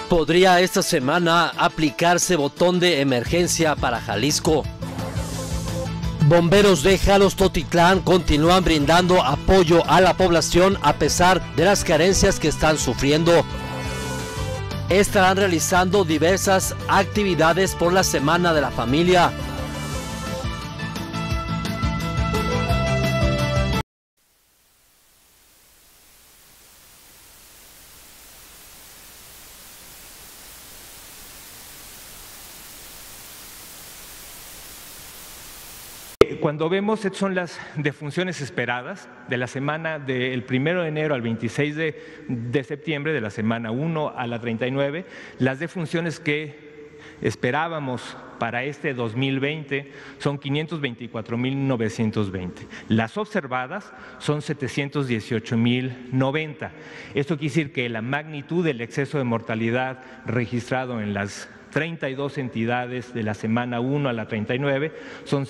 Podría esta semana aplicarse botón de emergencia para Jalisco. Bomberos de Jalostotitlán continúan brindando apoyo a la población a pesar de las carencias que están sufriendo. Estarán realizando diversas actividades por la Semana de la Familia. Cuando vemos, estas son las defunciones esperadas de la semana del 1 de enero al 26 de septiembre, de la semana 1 a la 39, las defunciones que esperábamos para este 2020 son 524.920. Las observadas son 718.090. Esto quiere decir que la magnitud del exceso de mortalidad registrado en las 32 entidades de la semana 1 a la 39 son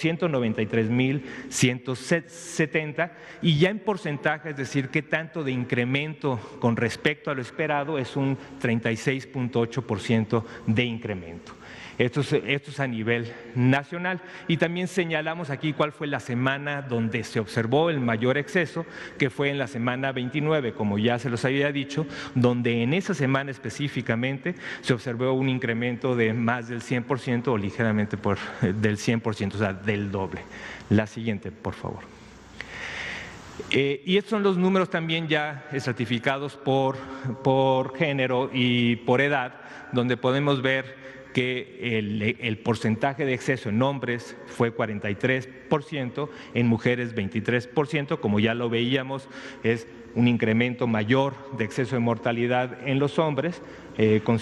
193.170 y ya en porcentaje, es decir, qué tanto de incremento con respecto a lo esperado, es un 36.8% de incremento. Esto es a nivel nacional. Y también señalamos aquí cuál fue la semana donde se observó el mayor exceso, que fue en la semana 29, como ya se los había dicho, donde en esa semana específicamente se observó un incremento de más del 100% o ligeramente del 100%, o sea, del doble. La siguiente, por favor. Y estos son los números también ya estratificados por género y por edad, donde podemos ver que el porcentaje de exceso en hombres fue 43%, en mujeres 23%, como ya lo veíamos, es un incremento mayor de exceso de mortalidad en los hombres, con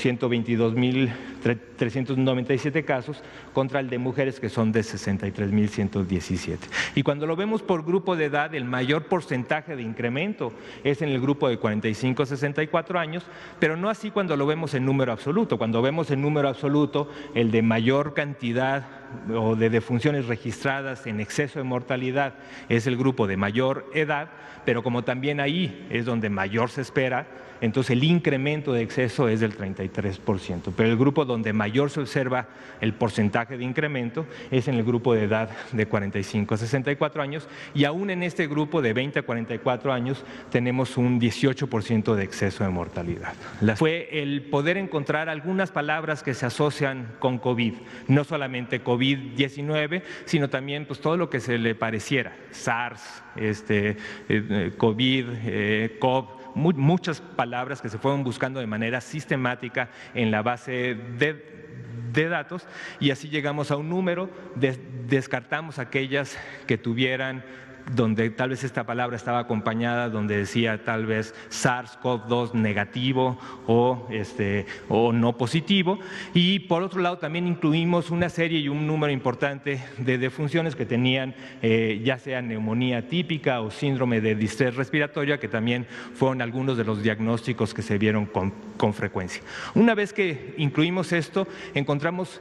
122.397 casos, contra el de mujeres que son de 63.117. Y cuando lo vemos por grupo de edad, el mayor porcentaje de incremento es en el grupo de 45 a 64 años, pero no así cuando lo vemos en número absoluto. Cuando vemos en número absoluto, el de mayor cantidad o de defunciones registradas en exceso de mortalidad es el grupo de mayor edad, pero como también ahí es donde mayor se espera, entonces el incremento de exceso es del 33%, pero el grupo donde mayor se observa el porcentaje de incremento es en el grupo de edad de 45 a 64 años y aún en este grupo de 20 a 44 años tenemos un 18% de exceso de mortalidad. Fue el poder encontrar algunas palabras que se asocian con COVID, no solamente COVID-19, sino también pues, todo lo que se le pareciera, SARS, COVID, COV, muchas palabras que se fueron buscando de manera sistemática en la base de datos y así llegamos a un número, descartamos aquellas que tuvieran donde tal vez esta palabra estaba acompañada, donde decía tal vez SARS-CoV-2 negativo o no positivo. Y por otro lado también incluimos una serie y un número importante de defunciones que tenían ya sea neumonía típica o síndrome de distrés respiratoria, que también fueron algunos de los diagnósticos que se vieron con frecuencia. Una vez que incluimos esto, encontramos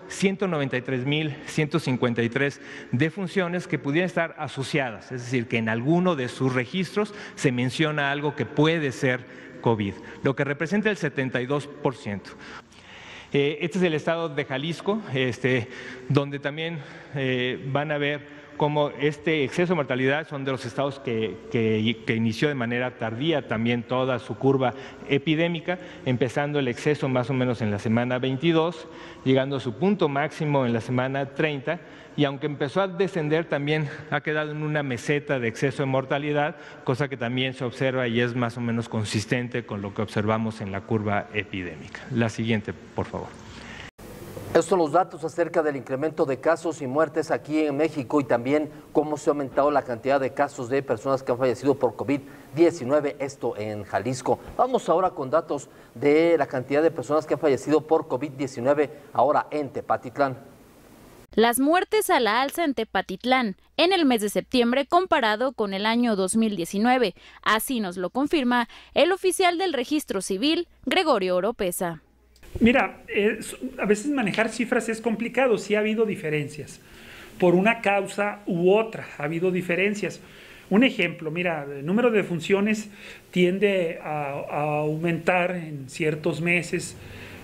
193.153 defunciones que pudieran estar asociadas, es decir, que en alguno de sus registros se menciona algo que puede ser COVID, lo que representa el 72%. Este es el estado de Jalisco, donde también van a ver cómo este exceso de mortalidad son de los estados que inició de manera tardía también toda su curva epidémica, empezando el exceso más o menos en la semana 22, llegando a su punto máximo en la semana 30, y aunque empezó a descender también ha quedado en una meseta de exceso de mortalidad, cosa que también se observa y es más o menos consistente con lo que observamos en la curva epidémica. La siguiente, por favor. Estos son los datos acerca del incremento de casos y muertes aquí en México y también cómo se ha aumentado la cantidad de casos de personas que han fallecido por COVID-19, esto en Jalisco. Vamos ahora con datos de la cantidad de personas que han fallecido por COVID-19 ahora en Tepatitlán. Las muertes a la alza en Tepatitlán en el mes de septiembre comparado con el año 2019. Así nos lo confirma el oficial del Registro Civil, Gregorio Oropesa. Mira, a veces manejar cifras es complicado, sí ha habido diferencias. Por una causa u otra ha habido diferencias. Un ejemplo, mira, el número de defunciones tiende a aumentar en ciertos meses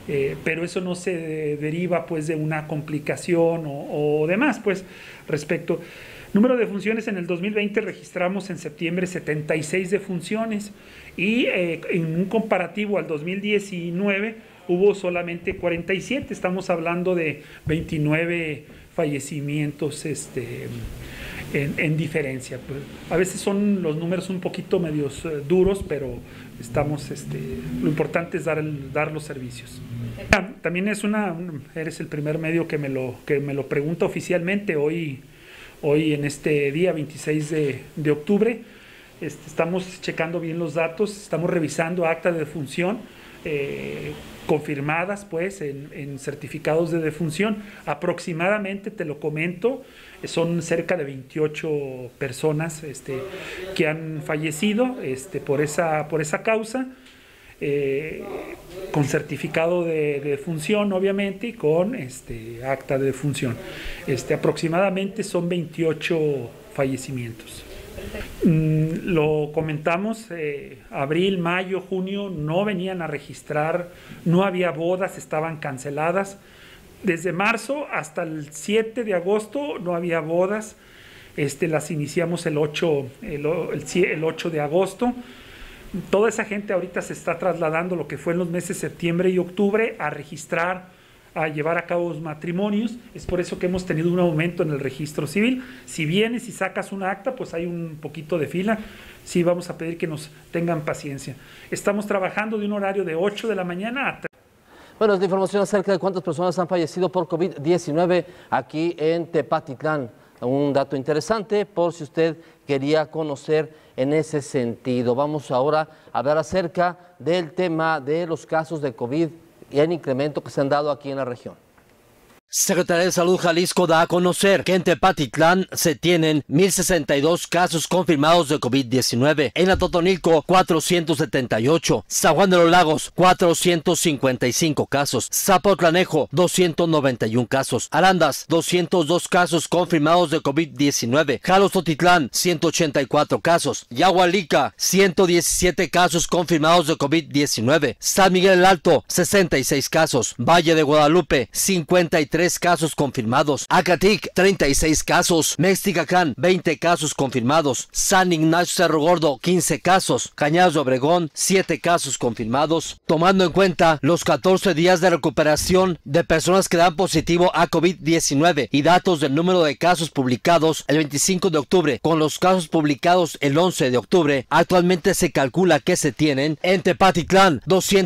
pero eso no se deriva pues de una complicación o demás, pues respecto. Número de defunciones en el 2020 registramos en septiembre 76 defunciones y en un comparativo al 2019 hubo solamente 47, estamos hablando de 29 fallecimientos en diferencia. Pues, a veces son los números un poquito medios duros, pero estamos, lo importante es dar los servicios. También eres el primer medio que me lo pregunta oficialmente hoy en este día 26 de octubre. Estamos checando bien los datos, estamos revisando actas de defunción confirmadas pues en certificados de defunción. Aproximadamente, te lo comento, son cerca de 28 personas que han fallecido por esa causa, con certificado de defunción obviamente y con acta de defunción. Aproximadamente son 28 fallecimientos. Lo comentamos, abril, mayo, junio no venían a registrar, no había bodas, estaban canceladas. Desde marzo hasta el 7 de agosto no había bodas, las iniciamos el 8 de agosto. Toda esa gente ahorita se está trasladando, lo que fue en los meses de septiembre y octubre, a registrar, a llevar a cabo los matrimonios. Es por eso que hemos tenido un aumento en el registro civil. Si vienes y sacas un acta, pues hay un poquito de fila. Sí, vamos a pedir que nos tengan paciencia. Estamos trabajando de un horario de 8 de la mañana a 3. Bueno, es la información acerca de cuántas personas han fallecido por COVID-19 aquí en Tepatitlán. Un dato interesante por si usted quería conocer en ese sentido. Vamos ahora a hablar acerca del tema de los casos de COVID y el incremento que se han dado aquí en la región. Secretaría de Salud Jalisco da a conocer que en Tepatitlán se tienen 1,062 casos confirmados de COVID-19. En Atotonilco, 478. San Juan de los Lagos, 455 casos. Zapotlanejo, 291 casos. Arandas, 202 casos confirmados de COVID-19. Jalostotitlán, 184 casos. Yahualica, 117 casos confirmados de COVID-19. San Miguel el Alto, 66 casos. Valle de Guadalupe, 53 casos confirmados. Acatic, 36 casos. Mexticacán, 20 casos confirmados. San Ignacio Cerro Gordo, 15 casos. Cañadas de Obregón, 7 casos confirmados. Tomando en cuenta los 14 días de recuperación de personas que dan positivo a COVID-19 y datos del número de casos publicados el 25 de octubre con los casos publicados el 11 de octubre, actualmente se calcula que se tienen en Tepatitlán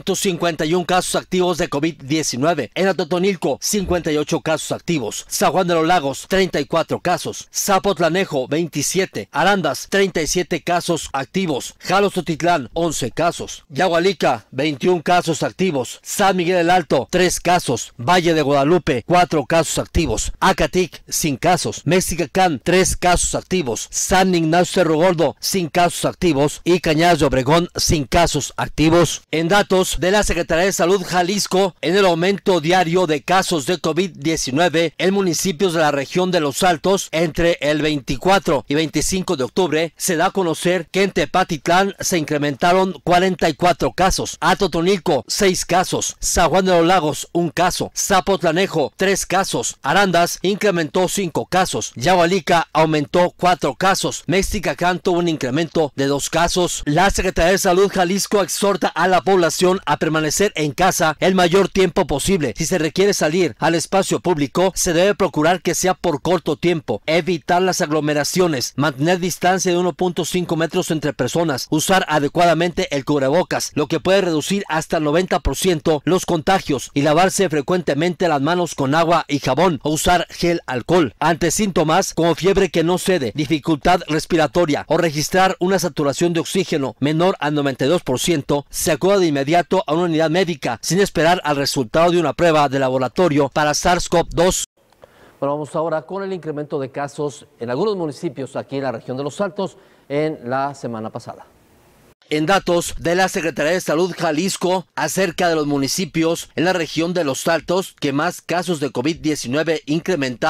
251 casos activos de COVID-19. En Atotonilco, 58 casos activos. San Juan de los Lagos, 34 casos. Zapotlanejo, 27. Arandas, 37 casos activos. Jalostotitlán, 11 casos. Yahualica, 21 casos activos. San Miguel el Alto, 3 casos. Valle de Guadalupe, 4 casos activos. Acatic, 5 casos. Mexicacán, 3 casos activos. San Ignacio Cerro Gordo, 5 casos activos. Y Cañadas de Obregón, 5 casos activos. En datos de la Secretaría de Salud Jalisco, en el aumento diario de casos de COVID-19 en municipios de la región de Los Altos entre el 24 y 25 de octubre, se da a conocer que en Tepatitlán se incrementaron 44 casos. Atotonilco, 6 casos. San Juan de los Lagos, 1 caso. Zapotlanejo, 3 casos. Arandas incrementó 5 casos. Yahualica aumentó 4 casos. Mexticacán tuvo un incremento de 2 casos. La Secretaría de Salud Jalisco exhorta a la población a permanecer en casa el mayor tiempo posible. Si se requiere salir al espacio público, se debe procurar que sea por corto tiempo, evitar las aglomeraciones, mantener distancia de 1.5 metros entre personas, usar adecuadamente el cubrebocas, lo que puede reducir hasta el 90% los contagios, y lavarse frecuentemente las manos con agua y jabón o usar gel alcohol. Ante síntomas como fiebre que no cede, dificultad respiratoria o registrar una saturación de oxígeno menor al 92%, se acuda de inmediato a una unidad médica sin esperar al resultado de una prueba de laboratorio para SARS-CoV-2. Bueno, vamos ahora con el incremento de casos en algunos municipios aquí en la región de Los Altos en la semana pasada. En datos de la Secretaría de Salud Jalisco acerca de los municipios en la región de Los Altos que más casos de COVID-19 incrementaron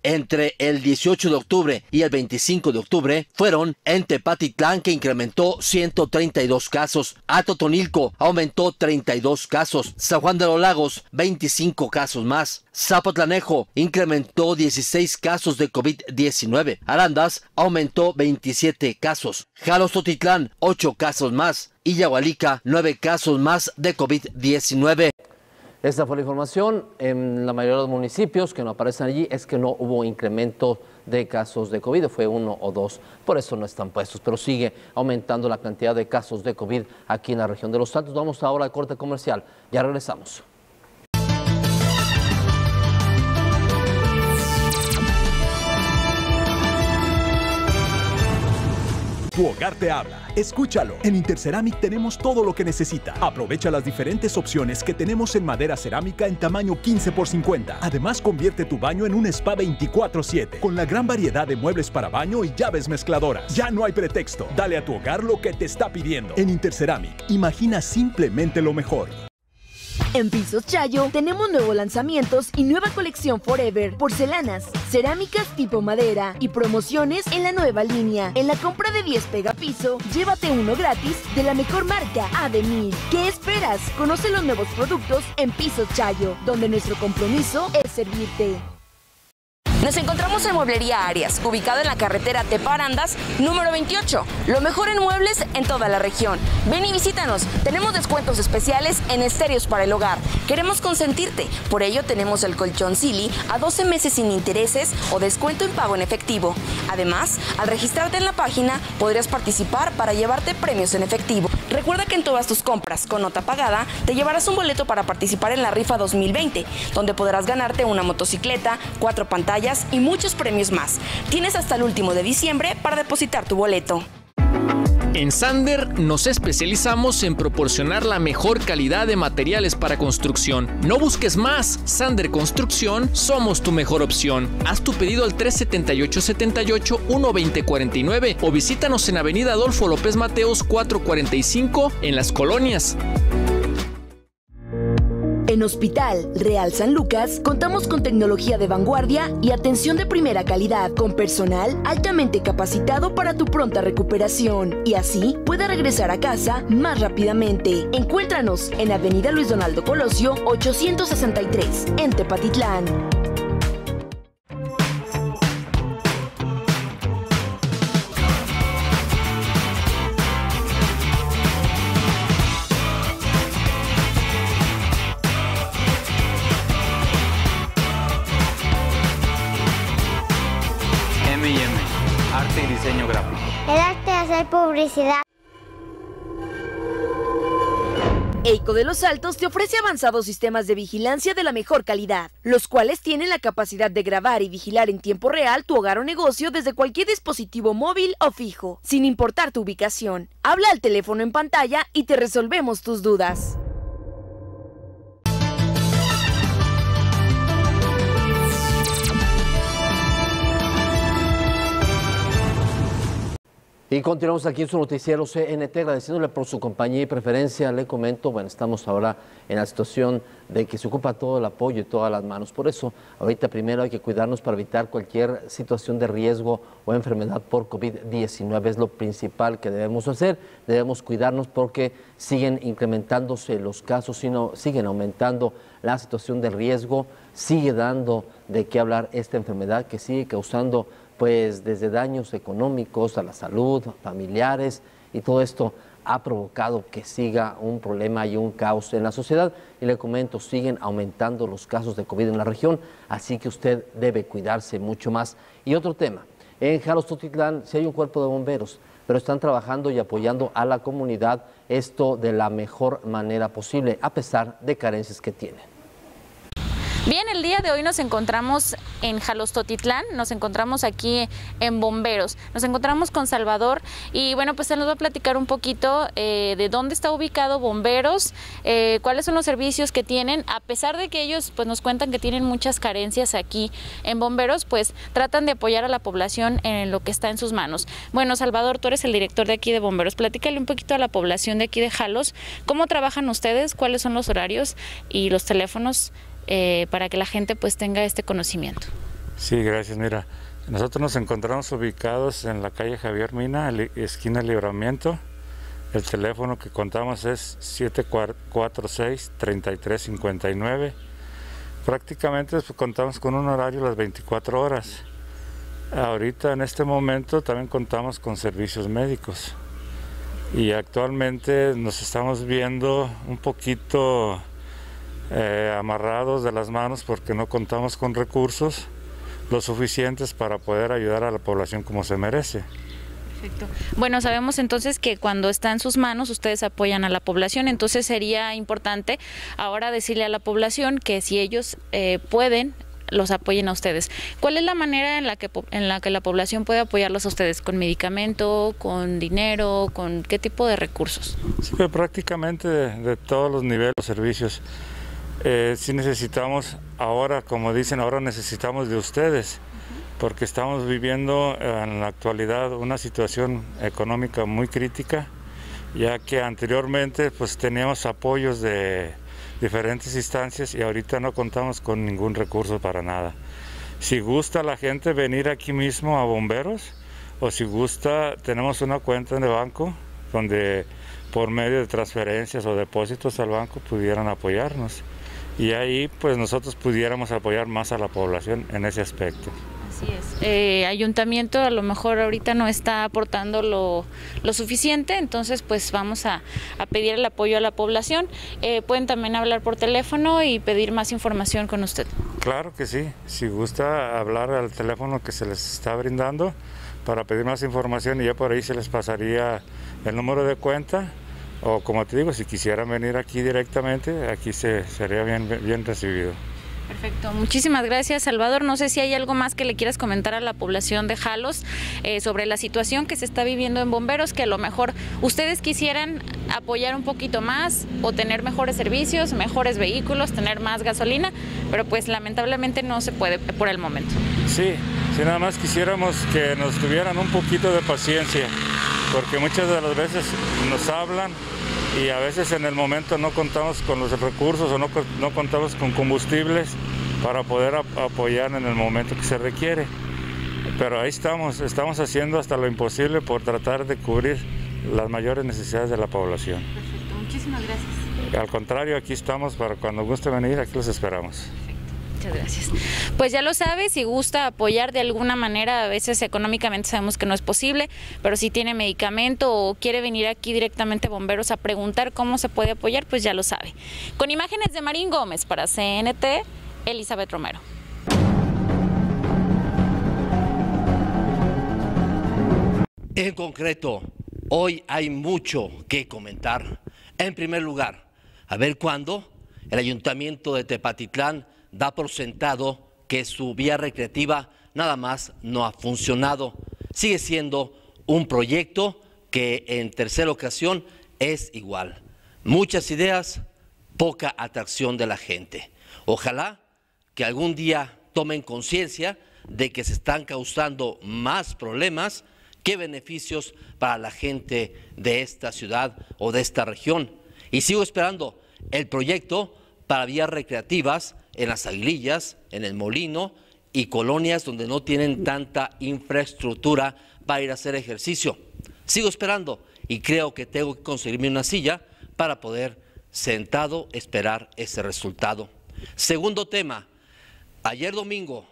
Entre el 18 de octubre y el 25 de octubre fueron en Tepatitlán, que incrementó 132 casos, Atotonilco aumentó 32 casos, San Juan de los Lagos 25 casos más, Zapotlanejo incrementó 16 casos de COVID-19, Arandas aumentó 27 casos, Jalostotitlán 8 casos más y Yahualica 9 casos más de COVID-19. Esta fue la información. En la mayoría de los municipios que no aparecen allí es que no hubo incremento de casos de COVID, fue 1 o 2, por eso no están puestos, pero sigue aumentando la cantidad de casos de COVID aquí en la región de Los Altos. Vamos ahora al corte comercial, ya regresamos. Tu hogar te habla. Escúchalo. En Interceramic tenemos todo lo que necesita. Aprovecha las diferentes opciones que tenemos en madera cerámica en tamaño 15 por 50. Además, convierte tu baño en un spa 24/7 con la gran variedad de muebles para baño y llaves mezcladoras. Ya no hay pretexto. Dale a tu hogar lo que te está pidiendo. En Interceramic, imagina simplemente lo mejor. En Pisos Chayo tenemos nuevos lanzamientos y nueva colección Forever, porcelanas, cerámicas tipo madera y promociones en la nueva línea. En la compra de 10 pegapiso, llévate uno gratis de la mejor marca, Ademir. ¿Qué esperas? Conoce los nuevos productos en Pisos Chayo, donde nuestro compromiso es servirte. Nos encontramos en Mueblería Arias, ubicado en la carretera Tepa-Arandas, número 28. Lo mejor en muebles en toda la región. Ven y visítanos. Tenemos descuentos especiales en estéreos para el hogar. Queremos consentirte. Por ello tenemos el colchón Silly a 12 meses sin intereses o descuento en pago en efectivo. Además, al registrarte en la página, podrías participar para llevarte premios en efectivo. Recuerda que en todas tus compras con nota pagada, te llevarás un boleto para participar en la rifa 2020, donde podrás ganarte una motocicleta, 4 pantallas y muchos premios más. Tienes hasta el último de diciembre para depositar tu boleto. En Sander nos especializamos en proporcionar la mejor calidad de materiales para construcción. No busques más. Sander Construcción, somos tu mejor opción. Haz tu pedido al 378-78-12049 o visítanos en Avenida Adolfo López Mateos 445 en Las Colonias. En Hospital Real San Lucas contamos con tecnología de vanguardia y atención de primera calidad, con personal altamente capacitado para tu pronta recuperación y así pueda regresar a casa más rápidamente. Encuéntranos en Avenida Luis Donaldo Colosio 863 en Tepatitlán. Arte y diseño gráfico. El arte de hacer publicidad. EICO de Los Altos te ofrece avanzados sistemas de vigilancia de la mejor calidad, los cuales tienen la capacidad de grabar y vigilar en tiempo real tu hogar o negocio desde cualquier dispositivo móvil o fijo, sin importar tu ubicación. Habla al teléfono en pantalla y te resolvemos tus dudas. Y continuamos aquí en su noticiero CNT, agradeciéndole por su compañía y preferencia. Le comento, bueno, estamos ahora en la situación de que se ocupa todo el apoyo y todas las manos. Por eso, ahorita primero hay que cuidarnos para evitar cualquier situación de riesgo o enfermedad por COVID-19. Es lo principal que debemos hacer. Debemos cuidarnos porque siguen incrementándose los casos, siguen aumentando la situación de riesgo. Sigue dando de qué hablar esta enfermedad que sigue causando pues desde daños económicos a la salud, familiares, y todo esto ha provocado que siga un problema y un caos en la sociedad. Y le comento, siguen aumentando los casos de COVID en la región, así que usted debe cuidarse mucho más. Y otro tema, en Jalostotitlán sí hay un cuerpo de bomberos, pero están trabajando y apoyando a la comunidad, esto de la mejor manera posible, a pesar de carencias que tienen. Bien, el día de hoy nos encontramos en Jalostotitlán, nos encontramos aquí en Bomberos, nos encontramos con Salvador y bueno, pues él nos va a platicar un poquito de dónde está ubicado Bomberos, cuáles son los servicios que tienen, a pesar de que ellos pues nos cuentan que tienen muchas carencias aquí en Bomberos, pues tratan de apoyar a la población en lo que está en sus manos. Bueno, Salvador, tú eres el director de aquí de Bomberos, platícale un poquito a la población de aquí de Jalos, ¿cómo trabajan ustedes? ¿Cuáles son los horarios y los teléfonos? Para que la gente pues tenga este conocimiento. Sí, gracias. Mira, nosotros nos encontramos ubicados en la calle Javier Mina, esquina Libramiento. El teléfono que contamos es 746-3359. Prácticamente pues, contamos con un horario las 24 horas. Ahorita en este momento también contamos con servicios médicos. Y actualmente nos estamos viendo un poquito amarrados de las manos porque no contamos con recursos lo suficientes para poder ayudar a la población como se merece. Perfecto. Bueno, sabemos entonces que cuando está en sus manos ustedes apoyan a la población, entonces sería importante ahora decirle a la población que si ellos pueden, los apoyen a ustedes. ¿Cuál es la manera en la que la población puede apoyarlos a ustedes? ¿Con medicamento, con dinero, con qué tipo de recursos? Sí, prácticamente de todos los niveles de servicios. Sí necesitamos ahora, como dicen, ahora necesitamos de ustedes, porque estamos viviendo en la actualidad una situación económica muy crítica, ya que anteriormente pues teníamos apoyos de diferentes instancias y ahorita no contamos con ningún recurso para nada. Si gusta la gente venir aquí mismo a Bomberos, o si gusta tenemos una cuenta de banco donde por medio de transferencias o depósitos al banco pudieran apoyarnos. Y ahí pues nosotros pudiéramos apoyar más a la población en ese aspecto. Así es. Ayuntamiento a lo mejor ahorita no está aportando lo suficiente, entonces pues vamos a pedir el apoyo a la población. Pueden también hablar por teléfono y pedir más información con usted. Claro que sí, si gusta hablar al teléfono que se les está brindando para pedir más información y ya por ahí se les pasaría el número de cuenta. O como te digo, si quisieran venir aquí directamente, aquí sería bien recibido. Perfecto, muchísimas gracias, Salvador. No sé si hay algo más que le quieras comentar a la población de Jalos sobre la situación que se está viviendo en Bomberos, que a lo mejor ustedes quisieran apoyar un poquito más o tener mejores servicios, mejores vehículos, tener más gasolina, pero pues lamentablemente no se puede por el momento. Sí, nada más quisiéramos que nos tuvieran un poquito de paciencia, porque muchas de las veces nos hablan y a veces en el momento no contamos con los recursos o no contamos con combustibles para poder apoyar en el momento que se requiere. Pero ahí estamos haciendo hasta lo imposible por tratar de cubrir las mayores necesidades de la población. Perfecto, muchísimas gracias. Al contrario, aquí estamos para cuando guste venir, aquí los esperamos. Muchas gracias. Pues ya lo sabe, si gusta apoyar de alguna manera, a veces económicamente sabemos que no es posible, pero si tiene medicamento o quiere venir aquí directamente a Bomberos a preguntar cómo se puede apoyar, pues ya lo sabe. Con imágenes de Marín Gómez para CNT, Elizabeth Romero. En concreto, hoy hay mucho que comentar. En primer lugar, a ver cuándo el Ayuntamiento de Tepatitlán da por sentado que su vía recreativa nada más no ha funcionado. Sigue siendo un proyecto que en tercera ocasión es igual. Muchas ideas, poca atracción de la gente. Ojalá que algún día tomen conciencia de que se están causando más problemas que beneficios para la gente de esta ciudad o de esta región. Y sigo esperando el proyecto para vías recreativas en Las Aguilillas, en El Molino y colonias donde no tienen tanta infraestructura para ir a hacer ejercicio. Sigo esperando y creo que tengo que conseguirme una silla para poder sentado esperar ese resultado. Segundo tema, ayer domingo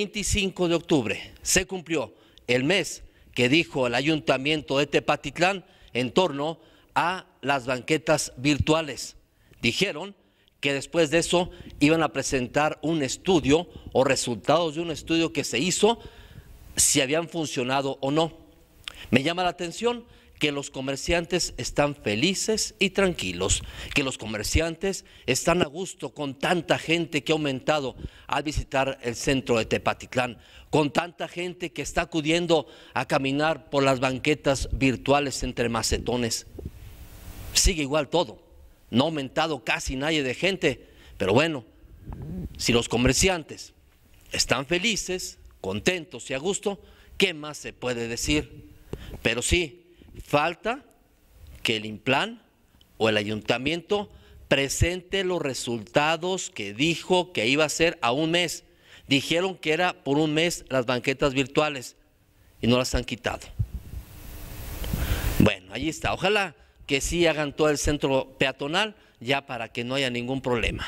25 de octubre se cumplió el mes que dijo el Ayuntamiento de Tepatitlán en torno a las banquetas virtuales. Dijeron que después de eso iban a presentar un estudio o resultados de un estudio que se hizo, si habían funcionado o no. Me llama la atención que los comerciantes están felices y tranquilos, que los comerciantes están a gusto con tanta gente que ha aumentado al visitar el centro de Tepatitlán, con tanta gente que está acudiendo a caminar por las banquetas virtuales entre macetones. Sigue igual todo. No ha aumentado casi nadie de gente, pero bueno, si los comerciantes están felices, contentos y a gusto, ¿qué más se puede decir? Pero sí, falta que el INPLAN o el ayuntamiento presente los resultados que dijo que iba a hacer a un mes. Dijeron que era por un mes las banquetas virtuales y no las han quitado. Bueno, ahí está. Ojalá que sí hagan todo el centro peatonal ya para que no haya ningún problema.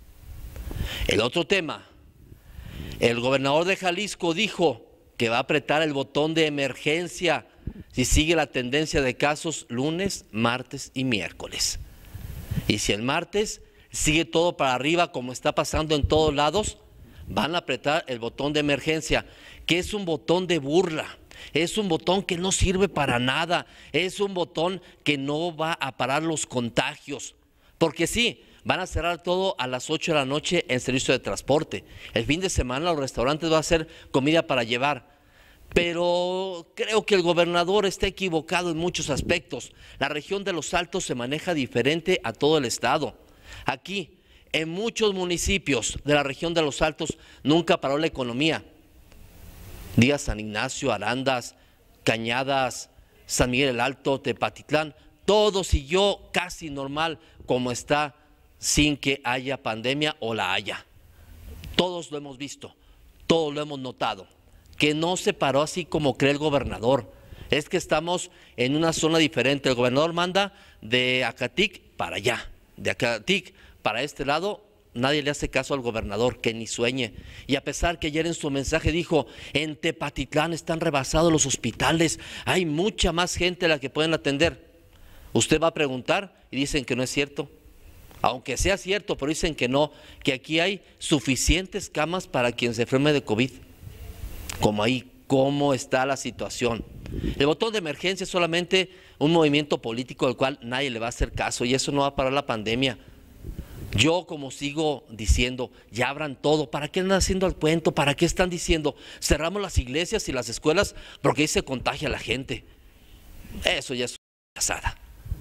El otro tema, el gobernador de Jalisco dijo que va a apretar el botón de emergencia si sigue la tendencia de casos lunes, martes y miércoles. Y si el martes sigue todo para arriba como está pasando en todos lados, van a apretar el botón de emergencia, que es un botón de burla, es un botón que no sirve para nada, es un botón que no va a parar los contagios, porque sí, van a cerrar todo a las 8 de la noche en servicio de transporte. El fin de semana los restaurantes van a hacer comida para llevar. Pero creo que el gobernador está equivocado en muchos aspectos. La región de Los Altos se maneja diferente a todo el estado. Aquí, en muchos municipios de la región de Los Altos, nunca paró la economía. Diga San Ignacio, Arandas, Cañadas, San Miguel el Alto, Tepatitlán, todo siguió casi normal como está sin que haya pandemia o la haya. Todos lo hemos visto, todos lo hemos notado. Que no se paró así como cree el gobernador, es que estamos en una zona diferente. El gobernador manda de Acatic para allá, de Acatic para este lado, nadie le hace caso al gobernador, que ni sueñe. Y a pesar que ayer en su mensaje dijo, en Tepatitlán están rebasados los hospitales, hay mucha más gente a la que pueden atender. Usted va a preguntar y dicen que no es cierto. Aunque sea cierto, pero dicen que no, que aquí hay suficientes camas para quien se enferme de COVID. Como ahí, cómo está la situación. El botón de emergencia es solamente un movimiento político al cual nadie le va a hacer caso y eso no va a parar la pandemia. Yo, como sigo diciendo, ya abran todo. ¿Para qué andan haciendo el cuento? ¿Para qué están diciendo cerramos las iglesias y las escuelas porque ahí se contagia la gente? Eso ya es una pasada.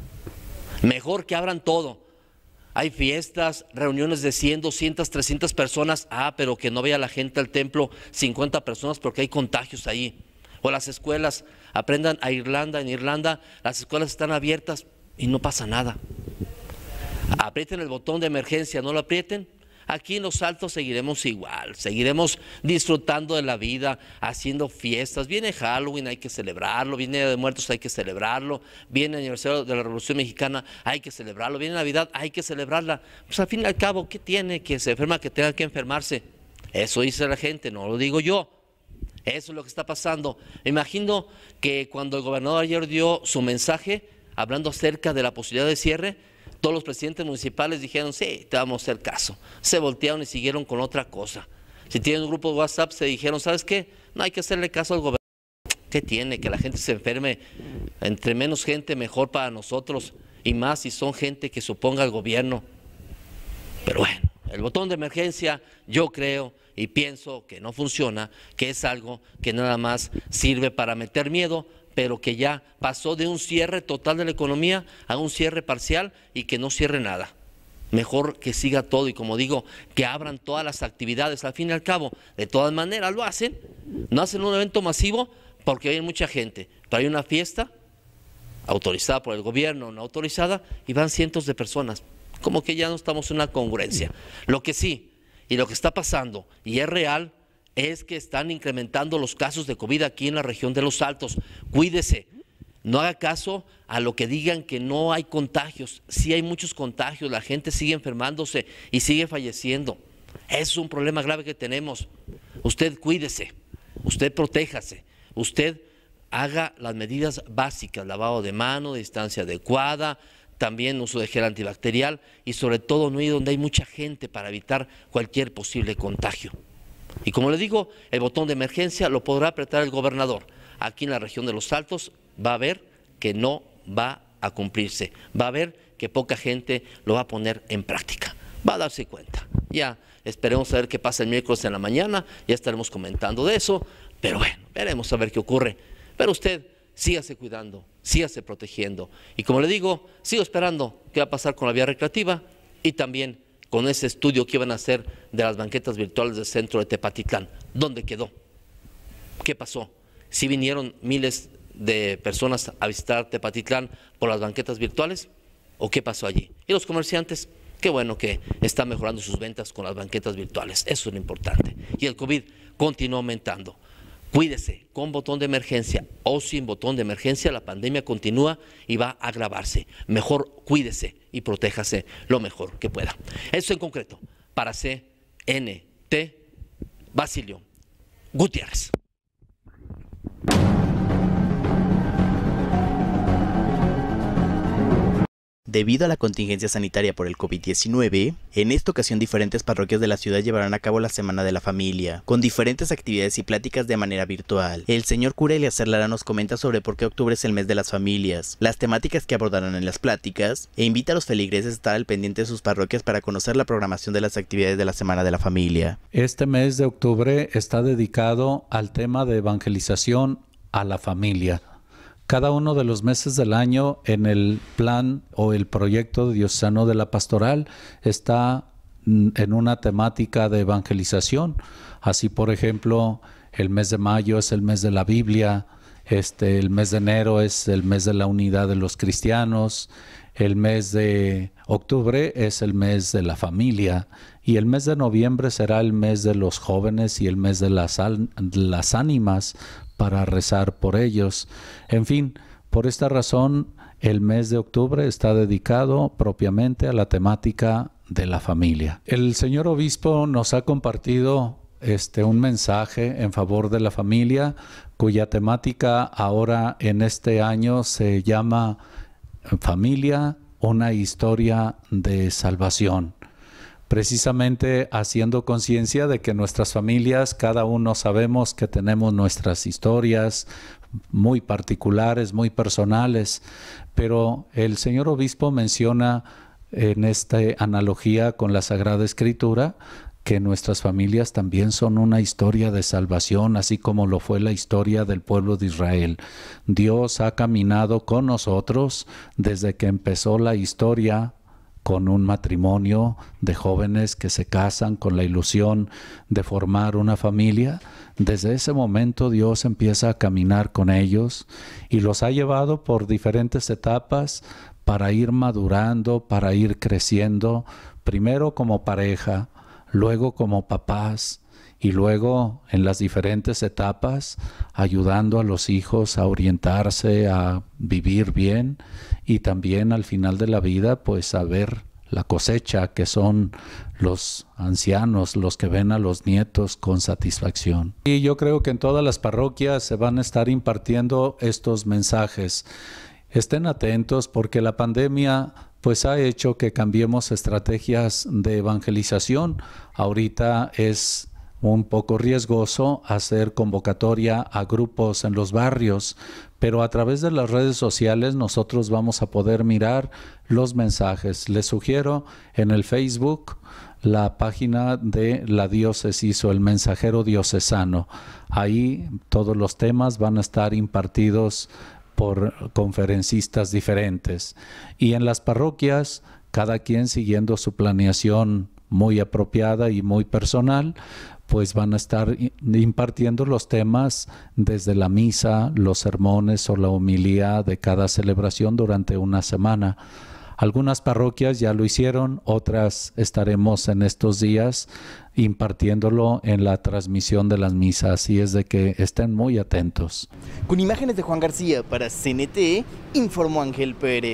Mejor que abran todo. Hay fiestas, reuniones de 100, 200, 300 personas. Pero que no vaya la gente al templo 50 personas porque hay contagios ahí. O las escuelas, aprendan a Irlanda. En Irlanda las escuelas están abiertas y no pasa nada. Aprieten el botón de emergencia, no lo aprieten. Aquí en Los Altos seguiremos igual, seguiremos disfrutando de la vida, haciendo fiestas. Viene Halloween, hay que celebrarlo, viene Día de Muertos, hay que celebrarlo, viene el aniversario de la Revolución Mexicana, hay que celebrarlo, viene Navidad, hay que celebrarla. Pues al fin y al cabo, ¿qué tiene? Que se enferma, que tenga que enfermarse. Eso dice la gente, no lo digo yo. Eso es lo que está pasando. Me imagino que cuando el gobernador ayer dio su mensaje, hablando acerca de la posibilidad de cierre, todos los presidentes municipales dijeron, sí, te vamos a hacer caso. Se voltearon y siguieron con otra cosa. Si tienen un grupo de WhatsApp, se dijeron, ¿sabes qué? No hay que hacerle caso al gobernador. ¿Qué tiene? Que la gente se enferme. Entre menos gente, mejor para nosotros. Y más si son gente que se oponga al gobierno. Pero bueno, el botón de emergencia, yo creo y pienso que no funciona, que es algo que nada más sirve para meter miedo, pero que ya pasó de un cierre total de la economía a un cierre parcial y que no cierre nada. Mejor que siga todo y como digo, que abran todas las actividades. Al fin y al cabo, de todas maneras lo hacen, no hacen un evento masivo porque hay mucha gente, pero hay una fiesta autorizada por el gobierno, no autorizada, y van cientos de personas. Como que ya no estamos en una congruencia. Lo que sí, y lo que está pasando, y es real, es que están incrementando los casos de COVID aquí en la región de Los Altos. Cuídese, no haga caso a lo que digan que no hay contagios. Sí hay muchos contagios, la gente sigue enfermándose y sigue falleciendo. Es un problema grave que tenemos. Usted cuídese, usted protéjase, usted haga las medidas básicas, lavado de mano, distancia adecuada, también uso de gel antibacterial y sobre todo no ir donde hay mucha gente para evitar cualquier posible contagio. Y como le digo, el botón de emergencia lo podrá apretar el gobernador. Aquí en la región de Los Altos va a ver que no va a cumplirse, va a ver que poca gente lo va a poner en práctica, va a darse cuenta. Ya esperemos a ver qué pasa el miércoles en la mañana, ya estaremos comentando de eso, pero bueno, veremos a ver qué ocurre. Pero usted sígase cuidando, sígase protegiendo. Y como le digo, sigo esperando qué va a pasar con la vía recreativa y también con ese estudio que iban a hacer de las banquetas virtuales del centro de Tepatitlán. ¿Dónde quedó? ¿Qué pasó? ¿Sí vinieron miles de personas a visitar Tepatitlán por las banquetas virtuales? ¿O qué pasó allí? ¿Y los comerciantes? Qué bueno que está mejorando sus ventas con las banquetas virtuales, eso es lo importante. Y el COVID continúa aumentando. Cuídese, con botón de emergencia o sin botón de emergencia, la pandemia continúa y va a agravarse. Mejor cuídese y protéjase lo mejor que pueda. Eso en concreto, para CNT, Basilio Gutiérrez. Debido a la contingencia sanitaria por el COVID-19, en esta ocasión diferentes parroquias de la ciudad llevarán a cabo la Semana de la Familia, con diferentes actividades y pláticas de manera virtual. El señor cura Eliezer Lara nos comenta sobre por qué octubre es el mes de las familias, las temáticas que abordarán en las pláticas, e invita a los feligreses a estar al pendiente de sus parroquias para conocer la programación de las actividades de la Semana de la Familia. Este mes de octubre está dedicado al tema de evangelización a la familia. Cada uno de los meses del año en el plan o el proyecto diocesano de la pastoral está en una temática de evangelización. Así, por ejemplo, el mes de mayo es el mes de la Biblia, el mes de enero es el mes de la unidad de los cristianos, el mes de octubre es el mes de la familia y el mes de noviembre será el mes de los jóvenes y el mes de las ánimas para rezar por ellos. En fin, por esta razón, el mes de octubre está dedicado propiamente a la temática de la familia. El señor obispo nos ha compartido un mensaje en favor de la familia, cuya temática ahora en este año se llama Familia, una historia de salvación. Precisamente haciendo conciencia de que nuestras familias, cada uno sabemos que tenemos nuestras historias muy particulares, muy personales, pero el señor obispo menciona en esta analogía con la Sagrada Escritura que nuestras familias también son una historia de salvación, así como lo fue la historia del pueblo de Israel. Dios ha caminado con nosotros desde que empezó la historia con un matrimonio de jóvenes que se casan con la ilusión de formar una familia. Desde ese momento Dios empieza a caminar con ellos y los ha llevado por diferentes etapas para ir madurando, para ir creciendo, primero como pareja, luego como papás y luego en las diferentes etapas ayudando a los hijos a orientarse, a vivir bien y también al final de la vida pues a ver la cosecha, que son los ancianos, los que ven a los nietos con satisfacción. Y yo creo que en todas las parroquias se van a estar impartiendo estos mensajes. Estén atentos porque la pandemia pues ha hecho que cambiemos estrategias de evangelización. Ahorita es un poco riesgoso hacer convocatoria a grupos en los barrios, pero a través de las redes sociales nosotros vamos a poder mirar los mensajes. Les sugiero en el Facebook la página de la diócesis o el mensajero diocesano. Ahí todos los temas van a estar impartidos por conferencistas diferentes. Y en las parroquias, cada quien siguiendo su planeación muy apropiada y muy personal, pues van a estar impartiendo los temas desde la misa, los sermones o la homilía de cada celebración durante una semana. Algunas parroquias ya lo hicieron, otras estaremos en estos días impartiéndolo en la transmisión de las misas, así es de que estén muy atentos. Con imágenes de Juan García para CNT, informó Ángel Pérez.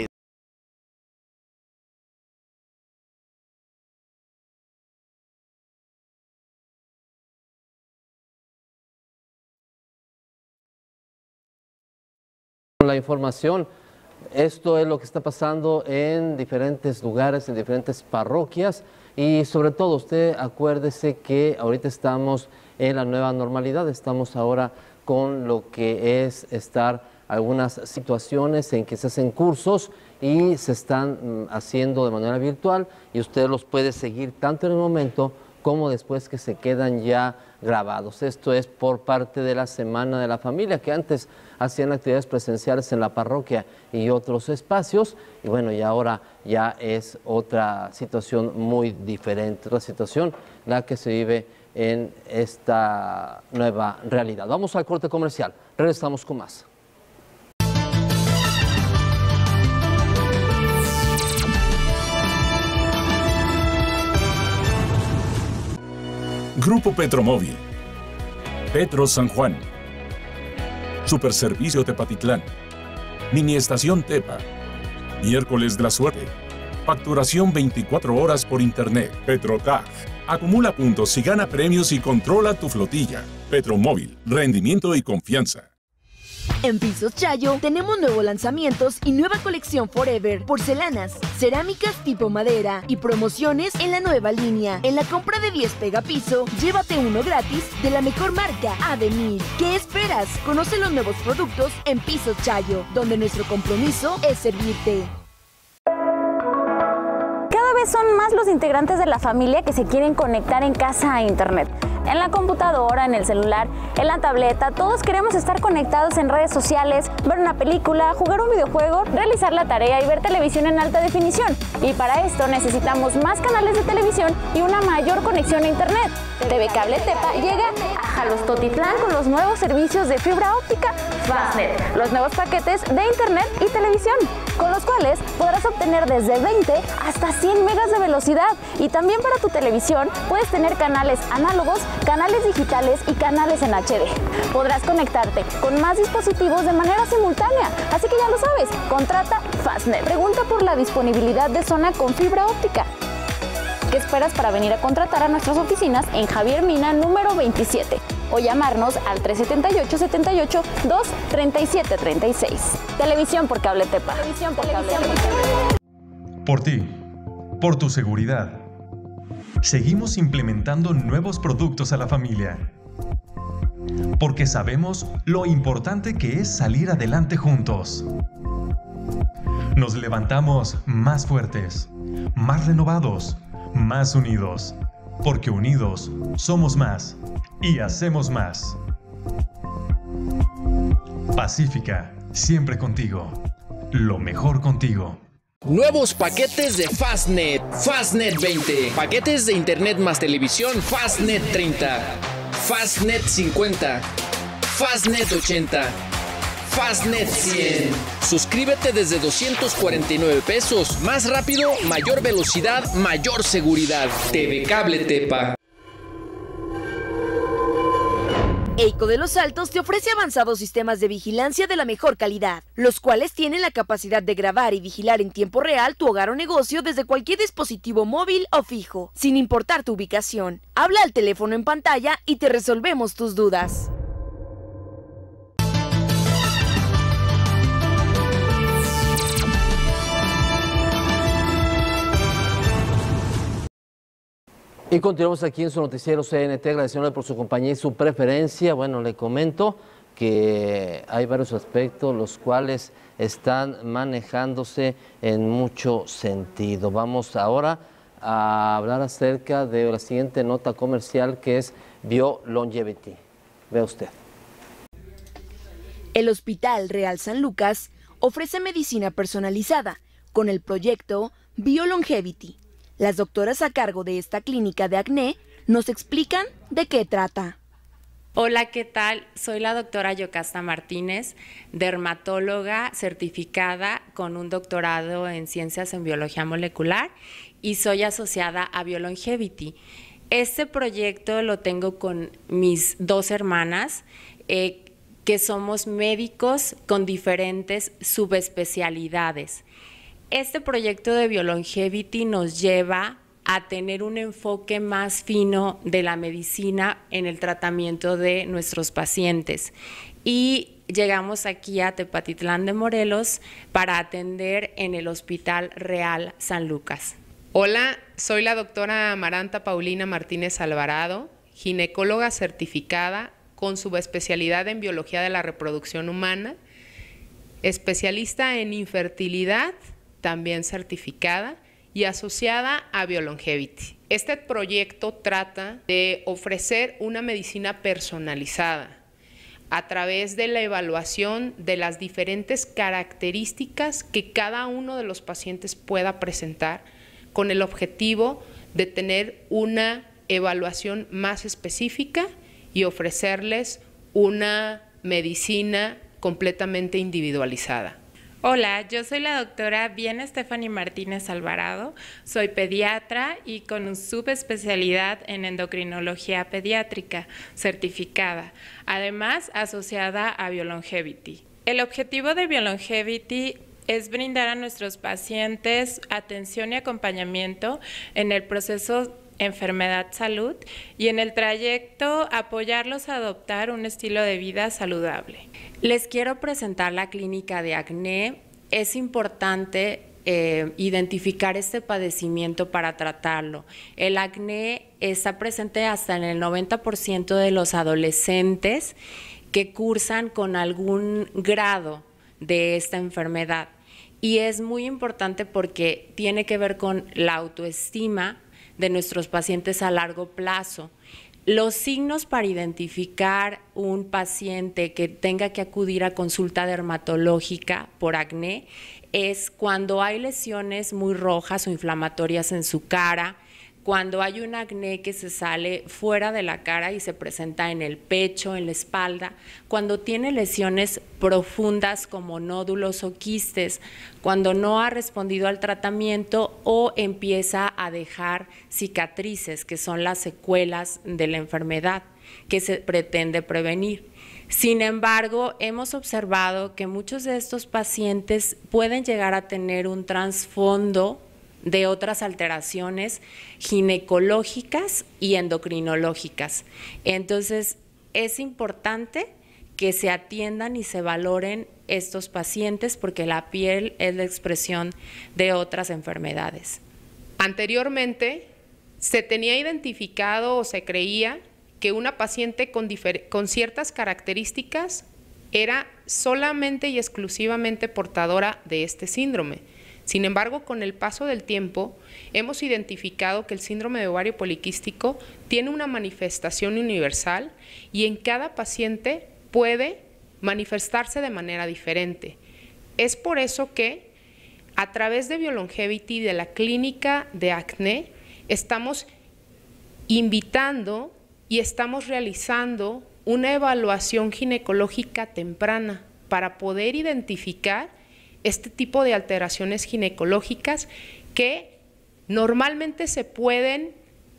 La información, esto es lo que está pasando en diferentes lugares, en diferentes parroquias y sobre todo usted acuérdese que ahorita estamos en la nueva normalidad, estamos ahora con lo que es estar algunas situaciones en que se hacen cursos y se están haciendo de manera virtual y usted los puede seguir tanto en el momento como después que se quedan ya grabados. Esto es por parte de la Semana de la Familia, que antes hacían actividades presenciales en la parroquia y otros espacios, y bueno, y ahora ya es otra situación muy diferente, otra situación la que se vive en esta nueva realidad. Vamos al corte comercial, regresamos con más. Grupo Petromóvil, Petro San Juan, Superservicio Tepatitlán, Mini Estación Tepa, Miércoles de la Suerte, facturación 24 horas por internet. Petrotag, acumula puntos y gana premios y controla tu flotilla. Petromóvil, rendimiento y confianza. En Pisos Chayo tenemos nuevos lanzamientos y nueva colección Forever, porcelanas, cerámicas tipo madera y promociones en la nueva línea. En la compra de 10 pegapiso, llévate uno gratis de la mejor marca, Ademir. ¿Qué esperas? Conoce los nuevos productos en Pisos Chayo, donde nuestro compromiso es servirte. Cada vez son más los integrantes de la familia que se quieren conectar en casa a internet. En la computadora, en el celular, en la tableta, todos queremos estar conectados en redes sociales, ver una película, jugar un videojuego, realizar la tarea y ver televisión en alta definición. Y para esto necesitamos más canales de televisión y una mayor conexión a internet. TV Cable Tepa llega a Jalostotitlán con los nuevos servicios de fibra óptica Fastnet, los nuevos paquetes de internet y televisión, con los cuales podrás obtener desde 20 hasta 100 megas de velocidad. Y también para tu televisión puedes tener canales análogos, canales digitales y canales en HD. Podrás conectarte con más dispositivos de manera simultánea, así que ya lo sabes, contrata Fastnet. Pregunta por la disponibilidad de zona con fibra óptica. ¿Qué esperas para venir a contratar a nuestras oficinas en Javier Mina número 27 o llamarnos al 378-78-2-3736? Televisión por Cable Tepa. Televisión por Cable Tepa. Por ti, por tu seguridad. Seguimos implementando nuevos productos a la familia. Porque sabemos lo importante que es salir adelante juntos. Nos levantamos más fuertes, más renovados, más unidos. Porque unidos somos más y hacemos más. Pacífica, siempre contigo. Lo mejor contigo. Nuevos paquetes de Fastnet. Fastnet 20. Paquetes de internet más televisión Fastnet 30. Fastnet 50. Fastnet 80. Fastnet 100. Suscríbete desde 249 pesos. Más rápido, mayor velocidad, mayor seguridad. TV Cable Tepa. EICO de Los Altos te ofrece avanzados sistemas de vigilancia de la mejor calidad, los cuales tienen la capacidad de grabar y vigilar en tiempo real tu hogar o negocio desde cualquier dispositivo móvil o fijo, sin importar tu ubicación. Habla al teléfono en pantalla y te resolvemos tus dudas. Y continuamos aquí en su noticiero CNT, agradeciéndole por su compañía y su preferencia. Bueno, le comento que hay varios aspectos los cuales están manejándose en mucho sentido. Vamos ahora a hablar acerca de la siguiente nota comercial, que es BioLongevity. Vea usted. El Hospital Real San Lucas ofrece medicina personalizada con el proyecto BioLongevity. Las doctoras a cargo de esta clínica de acné nos explican de qué trata. Hola, ¿qué tal? Soy la doctora Yocasta Martínez, dermatóloga certificada con un doctorado en ciencias en biología molecular y soy asociada a BioLongevity. Este proyecto lo tengo con mis dos hermanas, que somos médicos con diferentes subespecialidades. Este proyecto de BioLongevity nos lleva a tener un enfoque más fino de la medicina en el tratamiento de nuestros pacientes. Y llegamos aquí a Tepatitlán de Morelos para atender en el Hospital Real San Lucas. Hola, soy la doctora Amaranta Paulina Martínez Alvarado, ginecóloga certificada con subespecialidad en biología de la reproducción humana, especialista en infertilidad, también certificada y asociada a BioLongevity. Este proyecto trata de ofrecer una medicina personalizada a través de la evaluación de las diferentes características que cada uno de los pacientes pueda presentar, con el objetivo de tener una evaluación más específica y ofrecerles una medicina completamente individualizada. Hola, yo soy la doctora Bien Stephanie Martínez Alvarado, soy pediatra y con subespecialidad en endocrinología pediátrica, certificada, además asociada a Biolongevity. El objetivo de Biolongevity es brindar a nuestros pacientes atención y acompañamiento en el proceso enfermedad-salud y en el trayecto apoyarlos a adoptar un estilo de vida saludable. Les quiero presentar la clínica de acné. Es importante identificar este padecimiento para tratarlo. El acné está presente hasta en el 90% de los adolescentes que cursan con algún grado de esta enfermedad. Y es muy importante porque tiene que ver con la autoestima de nuestros pacientes a largo plazo. Los signos para identificar un paciente que tenga que acudir a consulta dermatológica por acné es cuando hay lesiones muy rojas o inflamatorias en su cara, cuando hay un acné que se sale fuera de la cara y se presenta en el pecho, en la espalda, cuando tiene lesiones profundas como nódulos o quistes, cuando no ha respondido al tratamiento o empieza a dejar cicatrices, que son las secuelas de la enfermedad que se pretende prevenir. Sin embargo, hemos observado que muchos de estos pacientes pueden llegar a tener un trasfondo de otras alteraciones ginecológicas y endocrinológicas. Entonces, es importante que se atiendan y se valoren estos pacientes porque la piel es la expresión de otras enfermedades. Anteriormente, se tenía identificado o se creía que una paciente con ciertas características era solamente y exclusivamente portadora de este síndrome. Sin embargo, con el paso del tiempo, hemos identificado que el síndrome de ovario poliquístico tiene una manifestación universal y en cada paciente puede manifestarse de manera diferente. Es por eso que, a través de Biolongevity, de la clínica de acné, estamos invitando y estamos realizando una evaluación ginecológica temprana para poder identificar este tipo de alteraciones ginecológicas que normalmente se pueden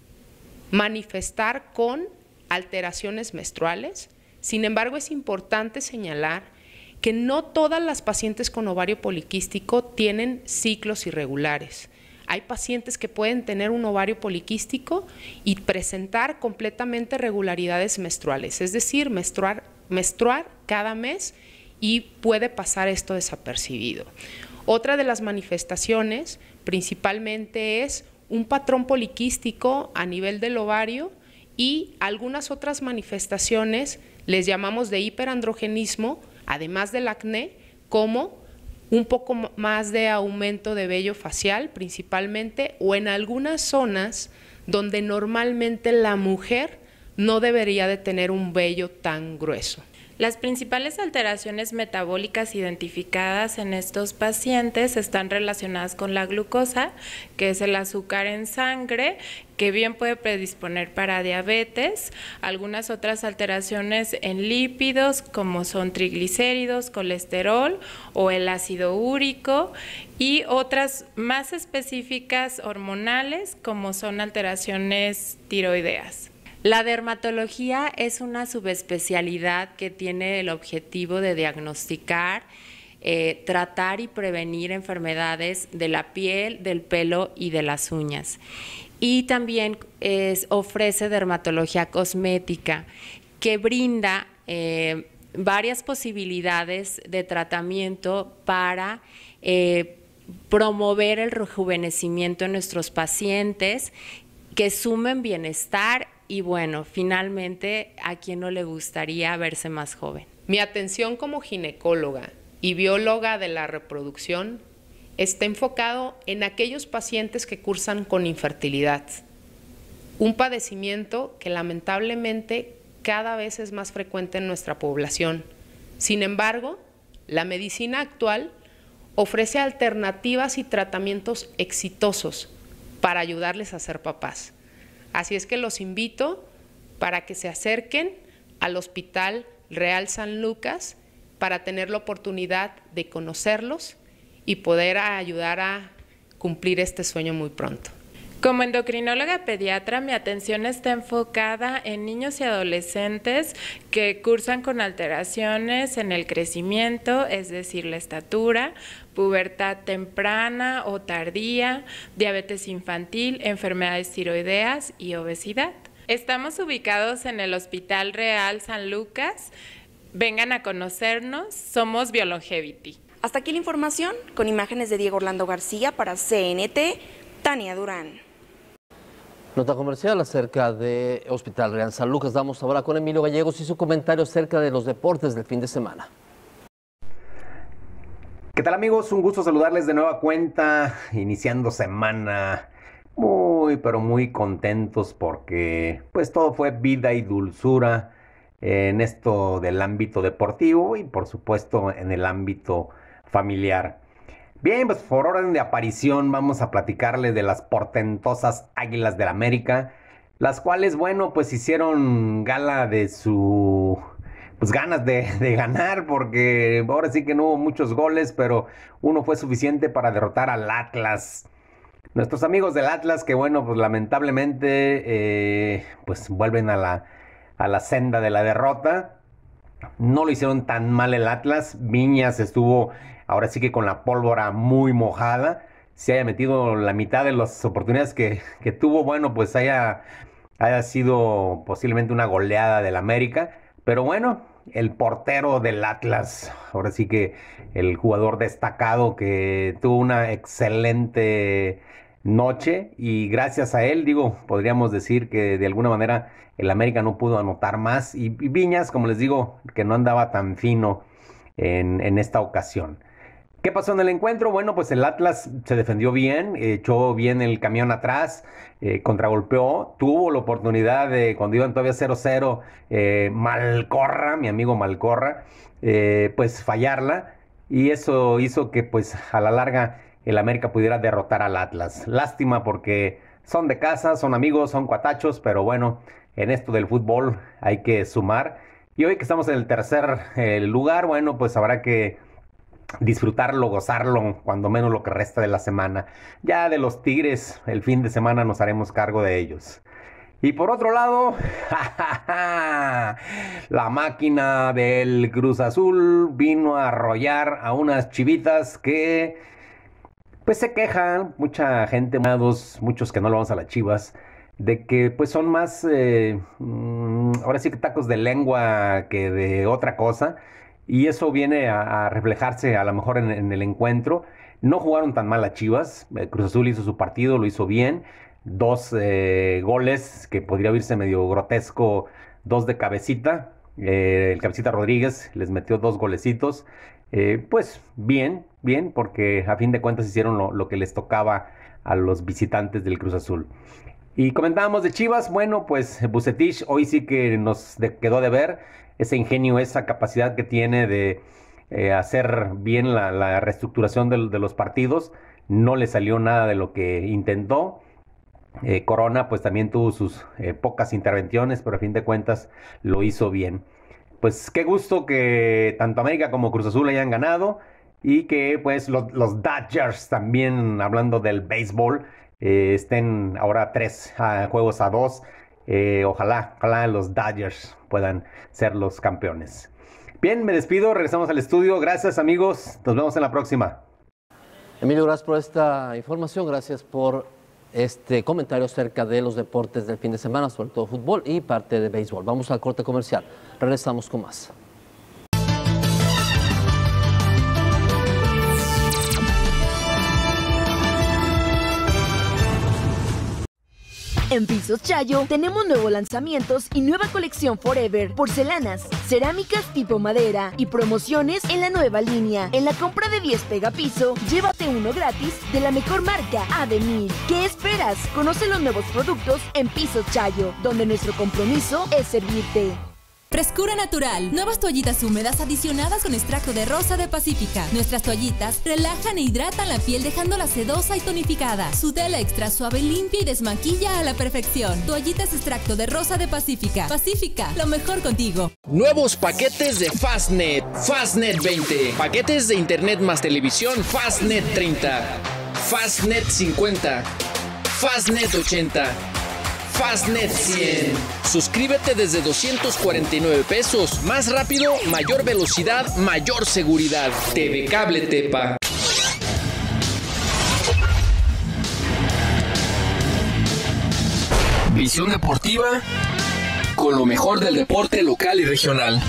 manifestar con alteraciones menstruales. Sin embargo, es importante señalar que no todas las pacientes con ovario poliquístico tienen ciclos irregulares. Hay pacientes que pueden tener un ovario poliquístico y presentar completamente regularidades menstruales, es decir, menstruar cada mes, y puede pasar esto desapercibido. Otra de las manifestaciones principalmente es un patrón poliquístico a nivel del ovario y algunas otras manifestaciones les llamamos de hiperandrogenismo, además del acné, como un poco más de aumento de vello facial principalmente, o en algunas zonas donde normalmente la mujer no debería de tener un vello tan grueso. Las principales alteraciones metabólicas identificadas en estos pacientes están relacionadas con la glucosa, que es el azúcar en sangre, que bien puede predisponer para diabetes, algunas otras alteraciones en lípidos, como son triglicéridos, colesterol o el ácido úrico, y otras más específicas hormonales, como son alteraciones tiroideas. La dermatología es una subespecialidad que tiene el objetivo de diagnosticar, tratar y prevenir enfermedades de la piel, del pelo y de las uñas. Y también ofrece dermatología cosmética, que brinda varias posibilidades de tratamiento para promover el rejuvenecimiento en nuestros pacientes, que sumen bienestar y bueno, finalmente, ¿a quién no le gustaría verse más joven? Mi atención como ginecóloga y bióloga de la reproducción está enfocado en aquellos pacientes que cursan con infertilidad, un padecimiento que lamentablemente cada vez es más frecuente en nuestra población. Sin embargo, la medicina actual ofrece alternativas y tratamientos exitosos para ayudarles a ser papás. Así es que los invito para que se acerquen al Hospital Real San Lucas para tener la oportunidad de conocerlos y poder ayudar a cumplir este sueño muy pronto. Como endocrinóloga pediatra, mi atención está enfocada en niños y adolescentes que cursan con alteraciones en el crecimiento, es decir, la estatura, pubertad temprana o tardía, diabetes infantil, enfermedades tiroideas y obesidad. Estamos ubicados en el Hospital Real San Lucas. Vengan a conocernos, somos Biolongevity. Hasta aquí la información, con imágenes de Diego Orlando García para CNT, Tania Durán. Nota comercial acerca de Hospital Real San Lucas. Vamos ahora con Emilio Gallegos y su comentario acerca de los deportes del fin de semana. ¿Qué tal, amigos? Un gusto saludarles de nueva cuenta, iniciando semana muy, pero muy contentos porque pues todo fue vida y dulzura en esto del ámbito deportivo y por supuesto en el ámbito familiar. Bien, pues por orden de aparición vamos a platicarles de las portentosas Águilas del América, las cuales, bueno, pues hicieron gala de su ganas de ganar, porque ahora sí que no hubo muchos goles, pero uno fue suficiente para derrotar al Atlas. Nuestros amigos del Atlas, que bueno, pues lamentablemente pues vuelven a la senda de la derrota. No lo hicieron tan mal el Atlas. Viñas estuvo ahora sí que con la pólvora muy mojada. Se haya metido la mitad de las oportunidades que tuvo, bueno, pues haya sido posiblemente una goleada del América. Pero bueno, el portero del Atlas, ahora sí que el jugador destacado que tuvo una excelente noche y gracias a él, podríamos decir que de alguna manera el América no pudo anotar más y Viñas, como les digo, que no andaba tan fino en esta ocasión. ¿Qué pasó en el encuentro? Bueno, pues el Atlas se defendió bien, echó bien el camión atrás, contragolpeó, tuvo la oportunidad de, cuando iban todavía 0-0, Malcorra, mi amigo Malcorra, pues fallarla, y eso hizo que pues a la larga el América pudiera derrotar al Atlas. Lástima porque son de casa, son amigos, son cuatachos, pero bueno, en esto del fútbol hay que sumar. Y hoy que estamos en el tercer lugar, bueno, pues habrá que disfrutarlo, gozarlo, cuando menos lo que resta de la semana. Ya de los Tigres, el fin de semana nos haremos cargo de ellos. Y por otro lado, la máquina del Cruz Azul vino a arrollar a unas chivitas que pues se quejan, mucha gente, muchos que no lo vamos a las Chivas, de que pues son más, ahora sí que tacos de lengua que de otra cosa. Y eso viene a reflejarse a lo mejor en el encuentro. No jugaron tan mal a Chivas. Cruz Azul hizo su partido, lo hizo bien. 2 goles, que podría verse medio grotesco, 2 de Cabecita. El Cabecita Rodríguez les metió 2 golecitos. Pues bien, porque a fin de cuentas hicieron lo que les tocaba a los visitantes del Cruz Azul. Y comentábamos de Chivas, bueno, pues Vucetich hoy sí que nos quedó de ver. Ese ingenio, esa capacidad que tiene de hacer bien la reestructuración de los partidos. No le salió nada de lo que intentó. Corona pues también tuvo sus pocas intervenciones, pero a fin de cuentas lo hizo bien. Pues qué gusto que tanto América como Cruz Azul hayan ganado y que pues los Dodgers también, hablando del béisbol, estén ahora 3 juegos a 2. Ojalá los Dodgers puedan ser los campeones. Bien, me despido, regresamos al estudio. Gracias, amigos, nos vemos en la próxima. Emilio, gracias por esta información, gracias por este comentario acerca de los deportes del fin de semana, sobre todo fútbol y parte de béisbol. Vamos al corte comercial, regresamos con más. En Pisos Chayo tenemos nuevos lanzamientos y nueva colección Forever, porcelanas, cerámicas tipo madera y promociones en la nueva línea. En la compra de 10 pegapiso, llévate uno gratis de la mejor marca, Ademir. ¿Qué esperas? Conoce los nuevos productos en Pisos Chayo, donde nuestro compromiso es servirte. Frescura natural. Nuevas toallitas húmedas adicionadas con extracto de rosa de Pacífica. Nuestras toallitas relajan e hidratan la piel dejándola sedosa y tonificada. Su tela extra suave limpia y desmaquilla a la perfección. Toallitas extracto de rosa de Pacífica. Pacífica, lo mejor contigo. Nuevos paquetes de Fastnet. Fastnet 20. Paquetes de internet más televisión Fastnet 30. Fastnet 50. Fastnet 80. Fastnet 100. Suscríbete desde 249 pesos. Más rápido, mayor velocidad, mayor seguridad. TV Cable Tepa. Visión deportiva con lo mejor del deporte local y regional.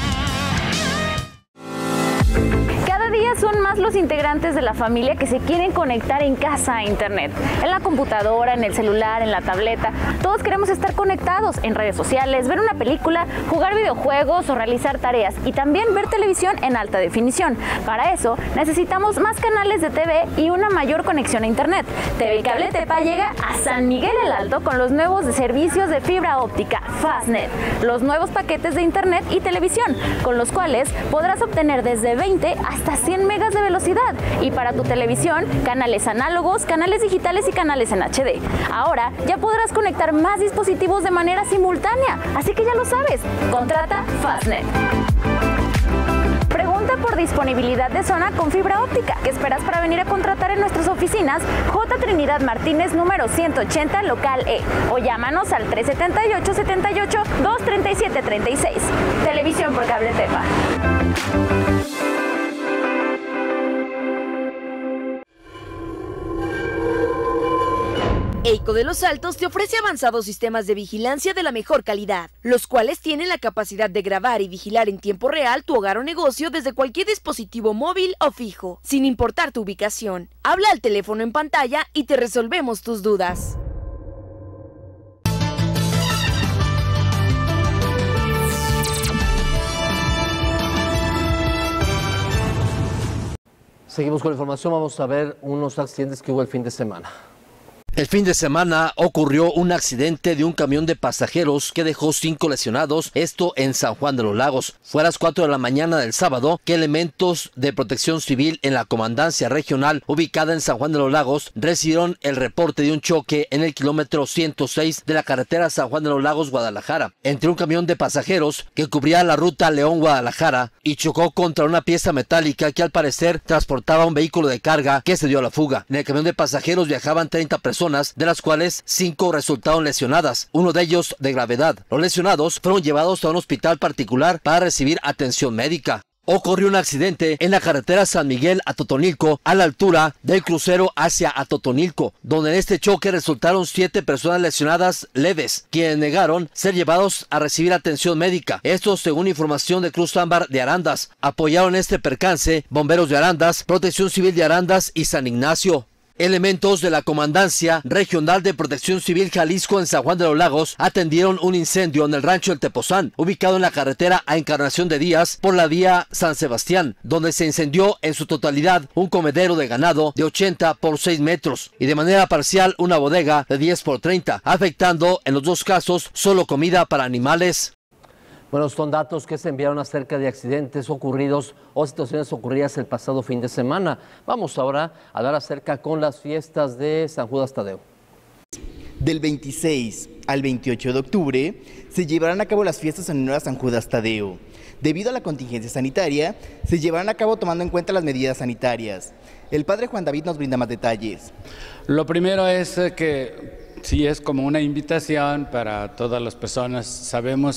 Cada día son más los integrantes de la familia que se quieren conectar en casa a internet, en la computadora, en el celular, en la tableta. Todos queremos estar conectados en redes sociales, ver una película, jugar videojuegos o realizar tareas y también ver televisión en alta definición. Para eso necesitamos más canales de TV y una mayor conexión a internet. TV Cable Tepa llega a San Miguel el Alto con los nuevos servicios de fibra óptica Fastnet, los nuevos paquetes de internet y televisión, con los cuales podrás obtener desde 20 hasta 100 megas de velocidad, y para tu televisión, canales análogos, canales digitales y canales en HD. Ahora ya podrás conectar más dispositivos de manera simultánea, así que ya lo sabes, contrata Fastnet. Pregunta por disponibilidad de zona con fibra óptica. ¿Qué esperas para venir a contratar en nuestras oficinas? J. Trinidad Martínez, número 180, local E. O llámanos al 378-78-237-36. Televisión por Cable Tepa. EICO de Los Altos te ofrece avanzados sistemas de vigilancia de la mejor calidad, los cuales tienen la capacidad de grabar y vigilar en tiempo real tu hogar o negocio desde cualquier dispositivo móvil o fijo, sin importar tu ubicación. Habla al teléfono en pantalla y te resolvemos tus dudas. Seguimos con la información, vamos a ver unos accidentes que hubo el fin de semana. El fin de semana ocurrió un accidente de un camión de pasajeros que dejó 5 lesionados, esto en San Juan de los Lagos. Fue a las 4 de la mañana del sábado que elementos de protección civil en la comandancia regional ubicada en San Juan de los Lagos recibieron el reporte de un choque en el kilómetro 106 de la carretera San Juan de los Lagos Guadalajara, entre un camión de pasajeros que cubría la ruta León-Guadalajara y chocó contra una pieza metálica que al parecer transportaba un vehículo de carga que se dio a la fuga. En el camión de pasajeros viajaban 30 personas, de las cuales 5 resultaron lesionadas, uno de ellos de gravedad. Los lesionados fueron llevados a un hospital particular para recibir atención médica. Ocurrió un accidente en la carretera San Miguel a Totonilco, a la altura del crucero hacia Atotonilco, donde en este choque resultaron 7 personas lesionadas leves, quienes negaron ser llevados a recibir atención médica. Esto según información de Cruz Ámbar de Arandas. Apoyaron este percance bomberos de Arandas, Protección Civil de Arandas y San Ignacio. Elementos de la Comandancia Regional de Protección Civil Jalisco en San Juan de los Lagos atendieron un incendio en el rancho El Tepozán, ubicado en la carretera a Encarnación de Díaz por la vía San Sebastián, donde se incendió en su totalidad un comedero de ganado de 80 por 6 metros y de manera parcial una bodega de 10 por 30, afectando en los dos casos solo comida para animales. Bueno, son datos que se enviaron acerca de accidentes ocurridos o situaciones ocurridas el pasado fin de semana. Vamos ahora a hablar acerca con las fiestas de San Judas Tadeo. Del 26 al 28 de octubre se llevarán a cabo las fiestas en honor a San Judas Tadeo. Debido a la contingencia sanitaria, se llevarán a cabo tomando en cuenta las medidas sanitarias. El padre Juan David nos brinda más detalles. Lo primero es que sí es como una invitación para todas las personas.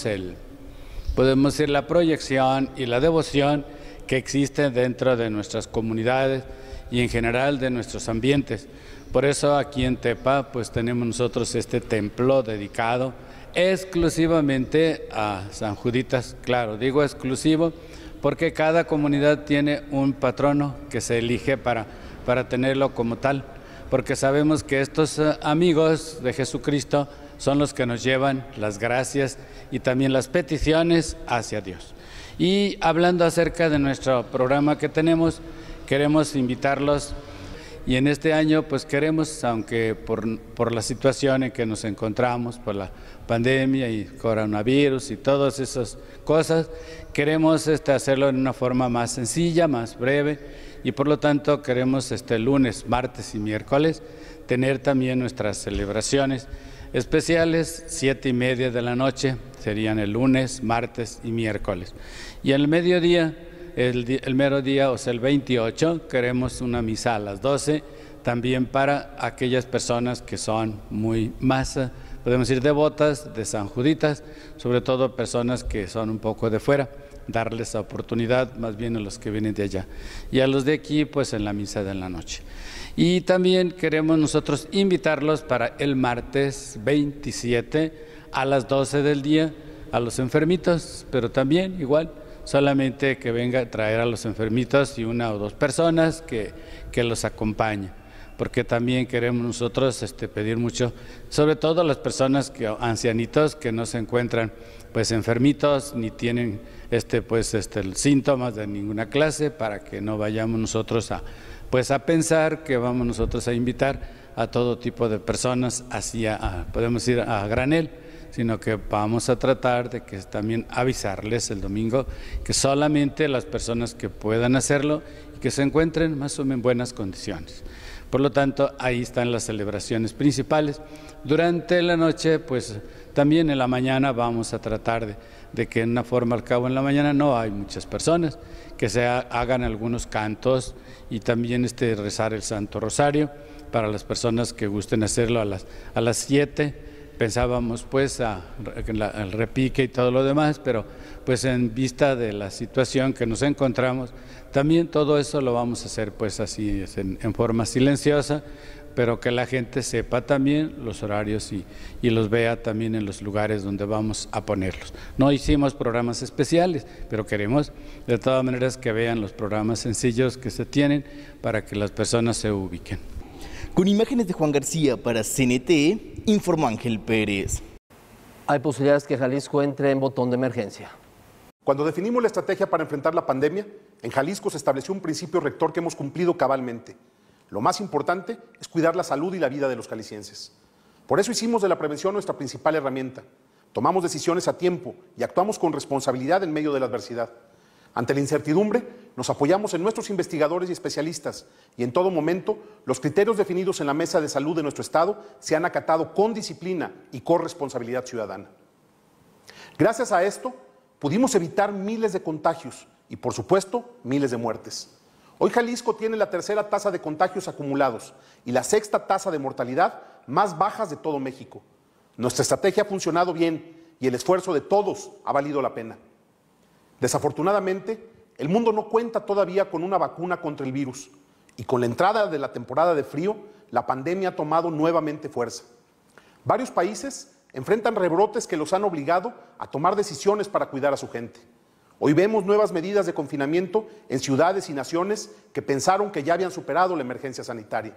Podemos decir la proyección y la devoción que existe dentro de nuestras comunidades y en general de nuestros ambientes. Por eso aquí en Tepa pues tenemos nosotros este templo dedicado exclusivamente a San Juditas. Claro, digo exclusivo porque cada comunidad tiene un patrono que se elige para tenerlo como tal, porque sabemos que estos amigos de Jesucristo son los que nos llevan las gracias y también las peticiones hacia Dios. Y hablando acerca de nuestro programa que tenemos, queremos invitarlos Y en este año pues queremos, aunque por la situación en que nos encontramos, por la pandemia y coronavirus y todas esas cosas, queremos hacerlo en una forma más sencilla, más breve, y por lo tanto queremos lunes, martes y miércoles tener también nuestras celebraciones especiales, 7:30 de la noche, serían el lunes, martes y miércoles. Y el mediodía, el mero día, o sea el 28, queremos una misa a las 12, también para aquellas personas que son muy más, podemos decir, devotas de San Juditas, sobre todo personas que son un poco de fuera, darles la oportunidad más bien a los que vienen de allá. Y a los de aquí, pues en la misa de la noche. Y también queremos nosotros invitarlos para el martes 27 a las 12 del día a los enfermitos, pero también igual, solamente que venga a traer a los enfermitos y 1 o 2 personas que los acompañen, porque también queremos nosotros pedir mucho, sobre todo a las personas ancianitos que no se encuentran pues enfermitos ni tienen síntomas de ninguna clase, para que no vayamos nosotros a pensar que vamos nosotros a invitar a todo tipo de personas podemos ir a granel, sino que vamos a tratar de que también avisarles el domingo que solamente las personas que puedan hacerlo y que se encuentren más o menos en buenas condiciones. Por lo tanto, ahí están las celebraciones principales. Durante la noche, pues también en la mañana vamos a tratar de que en una forma, al cabo en la mañana no hay muchas personas, que hagan algunos cantos y también rezar el Santo Rosario para las personas que gusten hacerlo a las 7. Pensábamos pues al repique y todo lo demás, pero pues en vista de la situación que nos encontramos, también todo eso lo vamos a hacer pues así en forma silenciosa, pero que la gente sepa también los horarios y los vea también en los lugares donde vamos a ponerlos. No hicimos programas especiales, pero queremos de todas maneras que vean los programas sencillos que se tienen para que las personas se ubiquen. Con imágenes de Juan García para CNT, informó Ángel Pérez. Hay posibilidades que Jalisco entre en botón de emergencia. Cuando definimos la estrategia para enfrentar la pandemia, en Jalisco se estableció un principio rector que hemos cumplido cabalmente. Lo más importante es cuidar la salud y la vida de los jaliscienses. Por eso hicimos de la prevención nuestra principal herramienta. Tomamos decisiones a tiempo y actuamos con responsabilidad en medio de la adversidad. Ante la incertidumbre, nos apoyamos en nuestros investigadores y especialistas y en todo momento los criterios definidos en la Mesa de Salud de nuestro Estado se han acatado con disciplina y con responsabilidad ciudadana. Gracias a esto, pudimos evitar miles de contagios y, por supuesto, miles de muertes. Hoy Jalisco tiene la 3ª tasa de contagios acumulados y la 6ª tasa de mortalidad más bajas de todo México. Nuestra estrategia ha funcionado bien y el esfuerzo de todos ha valido la pena. Desafortunadamente, el mundo no cuenta todavía con una vacuna contra el virus y con la entrada de la temporada de frío, la pandemia ha tomado nuevamente fuerza. Varios países enfrentan rebrotes que los han obligado a tomar decisiones para cuidar a su gente. Hoy vemos nuevas medidas de confinamiento en ciudades y naciones que pensaron que ya habían superado la emergencia sanitaria.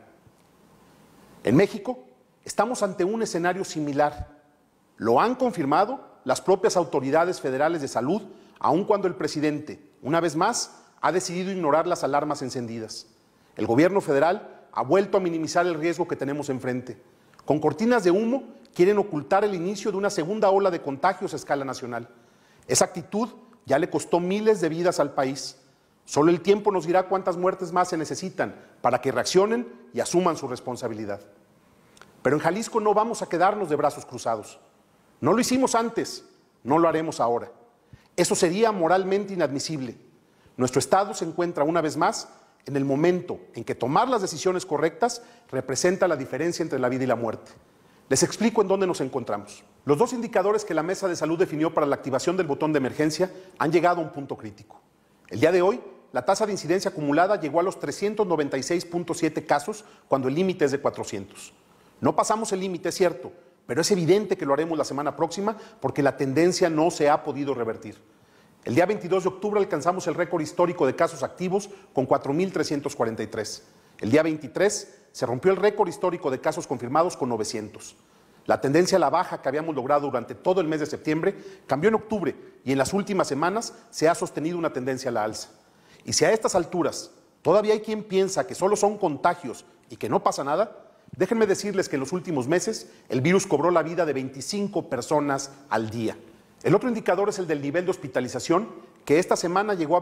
En México, estamos ante un escenario similar. Lo han confirmado las propias autoridades federales de salud, aun cuando el presidente, una vez más, ha decidido ignorar las alarmas encendidas. El gobierno federal ha vuelto a minimizar el riesgo que tenemos enfrente. Con cortinas de humo, quieren ocultar el inicio de una segunda ola de contagios a escala nacional. Esa actitud ya le costó miles de vidas al país. Solo el tiempo nos dirá cuántas muertes más se necesitan para que reaccionen y asuman su responsabilidad. Pero en Jalisco no vamos a quedarnos de brazos cruzados. No lo hicimos antes, no lo haremos ahora. Eso sería moralmente inadmisible. Nuestro Estado se encuentra una vez más en el momento en que tomar las decisiones correctas representa la diferencia entre la vida y la muerte. Les explico en dónde nos encontramos. Los 2 indicadores que la Mesa de Salud definió para la activación del botón de emergencia han llegado a un punto crítico. El día de hoy, la tasa de incidencia acumulada llegó a los 396.7 casos cuando el límite es de 400. No pasamos el límite, es cierto, pero es evidente que lo haremos la semana próxima porque la tendencia no se ha podido revertir. El día 22 de octubre alcanzamos el récord histórico de casos activos con 4.343. El día 23 se rompió el récord histórico de casos confirmados con 900. La tendencia a la baja que habíamos logrado durante todo el mes de septiembre cambió en octubre y en las últimas semanas se ha sostenido una tendencia a la alza. Y si a estas alturas todavía hay quien piensa que solo son contagios y que no pasa nada, déjenme decirles que en los últimos meses el virus cobró la vida de 25 personas al día. El otro indicador es el del nivel de hospitalización, que esta semana llegó a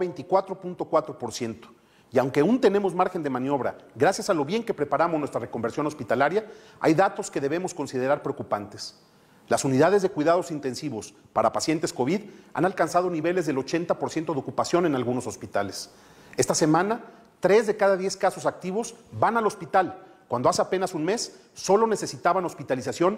24.4%. Y aunque aún tenemos margen de maniobra, gracias a lo bien que preparamos nuestra reconversión hospitalaria, hay datos que debemos considerar preocupantes. Las unidades de cuidados intensivos para pacientes COVID han alcanzado niveles del 80% de ocupación en algunos hospitales. Esta semana, 3 de cada 10 casos activos van al hospital, cuando hace apenas un mes solo necesitaban hospitalización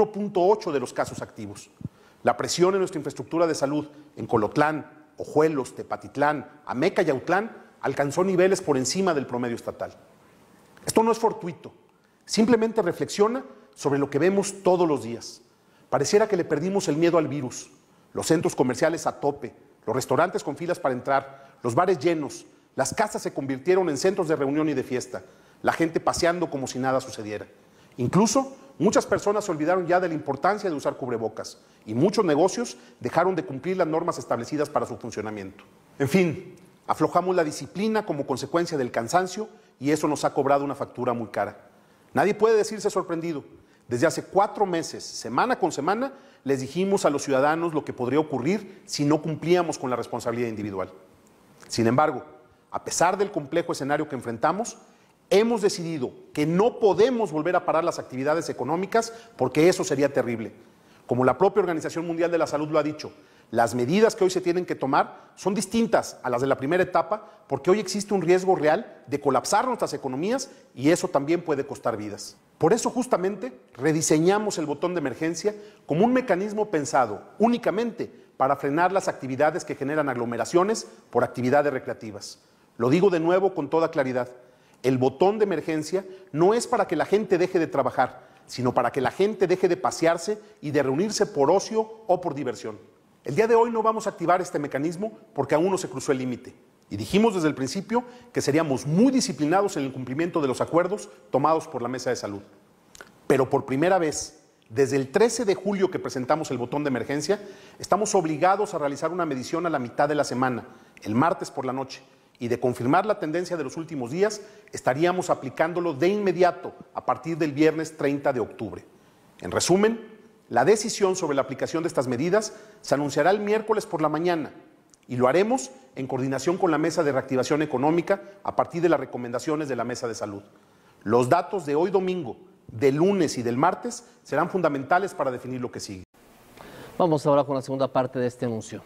1.8 de los casos activos. La presión en nuestra infraestructura de salud en Colotlán, Ojuelos, Tepatitlán, Ameca y Autlán alcanzó niveles por encima del promedio estatal. Esto no es fortuito, simplemente reflexiona sobre lo que vemos todos los días. Pareciera que le perdimos el miedo al virus. Los centros comerciales a tope, los restaurantes con filas para entrar, los bares llenos, las casas se convirtieron en centros de reunión y de fiesta, la gente paseando como si nada sucediera. Incluso muchas personas se olvidaron ya de la importancia de usar cubrebocas y muchos negocios dejaron de cumplir las normas establecidas para su funcionamiento. En fin, aflojamos la disciplina como consecuencia del cansancio y eso nos ha cobrado una factura muy cara. Nadie puede decirse sorprendido. Desde hace 4 meses, semana con semana, les dijimos a los ciudadanos lo que podría ocurrir si no cumplíamos con la responsabilidad individual. Sin embargo, a pesar del complejo escenario que enfrentamos, hemos decidido que no podemos volver a parar las actividades económicas porque eso sería terrible. Como la propia Organización Mundial de la Salud lo ha dicho, las medidas que hoy se tienen que tomar son distintas a las de la primera etapa porque hoy existe un riesgo real de colapsar nuestras economías y eso también puede costar vidas. Por eso justamente rediseñamos el botón de emergencia como un mecanismo pensado únicamente para frenar las actividades que generan aglomeraciones por actividades recreativas. Lo digo de nuevo con toda claridad. El botón de emergencia no es para que la gente deje de trabajar, sino para que la gente deje de pasearse y de reunirse por ocio o por diversión. El día de hoy no vamos a activar este mecanismo porque aún no se cruzó el límite. Y dijimos desde el principio que seríamos muy disciplinados en el cumplimiento de los acuerdos tomados por la Mesa de Salud. Pero por primera vez, desde el 13 de julio que presentamos el botón de emergencia, estamos obligados a realizar una medición a la mitad de la semana, el martes por la noche. Y de confirmar la tendencia de los últimos días, estaríamos aplicándolo de inmediato a partir del viernes 30 de octubre. En resumen, la decisión sobre la aplicación de estas medidas se anunciará el miércoles por la mañana y lo haremos en coordinación con la Mesa de Reactivación Económica a partir de las recomendaciones de la Mesa de Salud. Los datos de hoy domingo, del lunes y del martes serán fundamentales para definir lo que sigue. Vamos ahora con la segunda parte de este anuncio.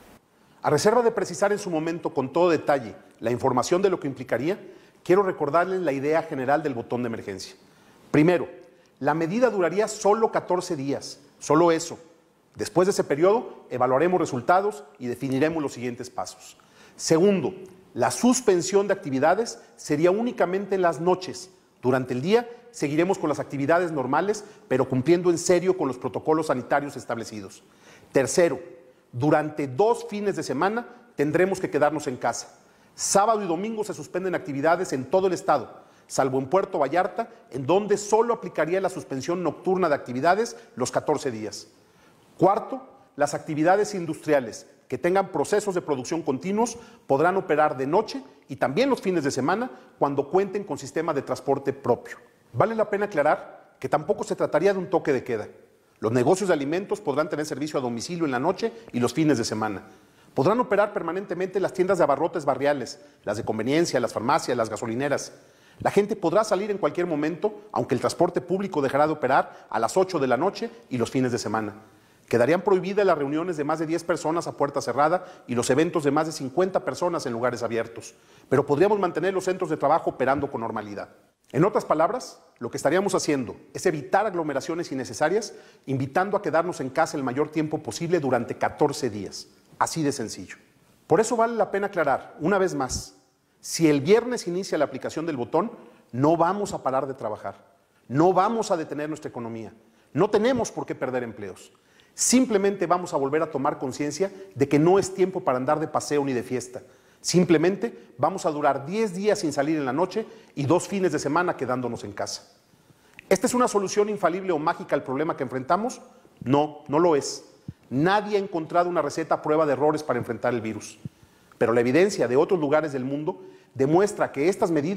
A reserva de precisar en su momento con todo detalle la información de lo que implicaría, quiero recordarles la idea general del botón de emergencia. Primero, la medida duraría solo 14 días, solo eso. Después de ese periodo, evaluaremos resultados y definiremos los siguientes pasos. Segundo, la suspensión de actividades sería únicamente en las noches. Durante el día seguiremos con las actividades normales, pero cumpliendo en serio con los protocolos sanitarios establecidos. Tercero, durante 2 fines de semana tendremos que quedarnos en casa. Sábado y domingo se suspenden actividades en todo el estado, salvo en Puerto Vallarta, en donde solo aplicaría la suspensión nocturna de actividades los 14 días. Cuarto, las actividades industriales que tengan procesos de producción continuos podrán operar de noche y también los fines de semana cuando cuenten con sistema de transporte propio. Vale la pena aclarar que tampoco se trataría de un toque de queda. Los negocios de alimentos podrán tener servicio a domicilio en la noche y los fines de semana. Podrán operar permanentemente las tiendas de abarrotes barriales, las de conveniencia, las farmacias, las gasolineras. La gente podrá salir en cualquier momento, aunque el transporte público dejará de operar a las 8 de la noche y los fines de semana. Quedarían prohibidas las reuniones de más de 10 personas a puerta cerrada y los eventos de más de 50 personas en lugares abiertos. Pero podríamos mantener los centros de trabajo operando con normalidad. En otras palabras, lo que estaríamos haciendo es evitar aglomeraciones innecesarias, invitando a quedarnos en casa el mayor tiempo posible durante 14 días. Así de sencillo. Por eso vale la pena aclarar, una vez más, si el viernes inicia la aplicación del botón, no vamos a parar de trabajar. No vamos a detener nuestra economía. No tenemos por qué perder empleos. Simplemente vamos a volver a tomar conciencia de que no es tiempo para andar de paseo ni de fiesta. Simplemente vamos a durar 10 días sin salir en la noche y 2 fines de semana quedándonos en casa. ¿Esta es una solución infalible o mágica al problema que enfrentamos? No, no lo es. Nadie ha encontrado una receta a prueba de errores para enfrentar el virus. Pero la evidencia de otros lugares del mundo demuestra que estas medidas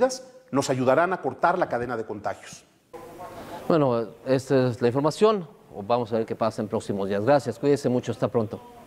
nos ayudarán a cortar la cadena de contagios. Bueno, esta es la información. Vamos a ver qué pasa en próximos días. Gracias, cuídese mucho, hasta pronto.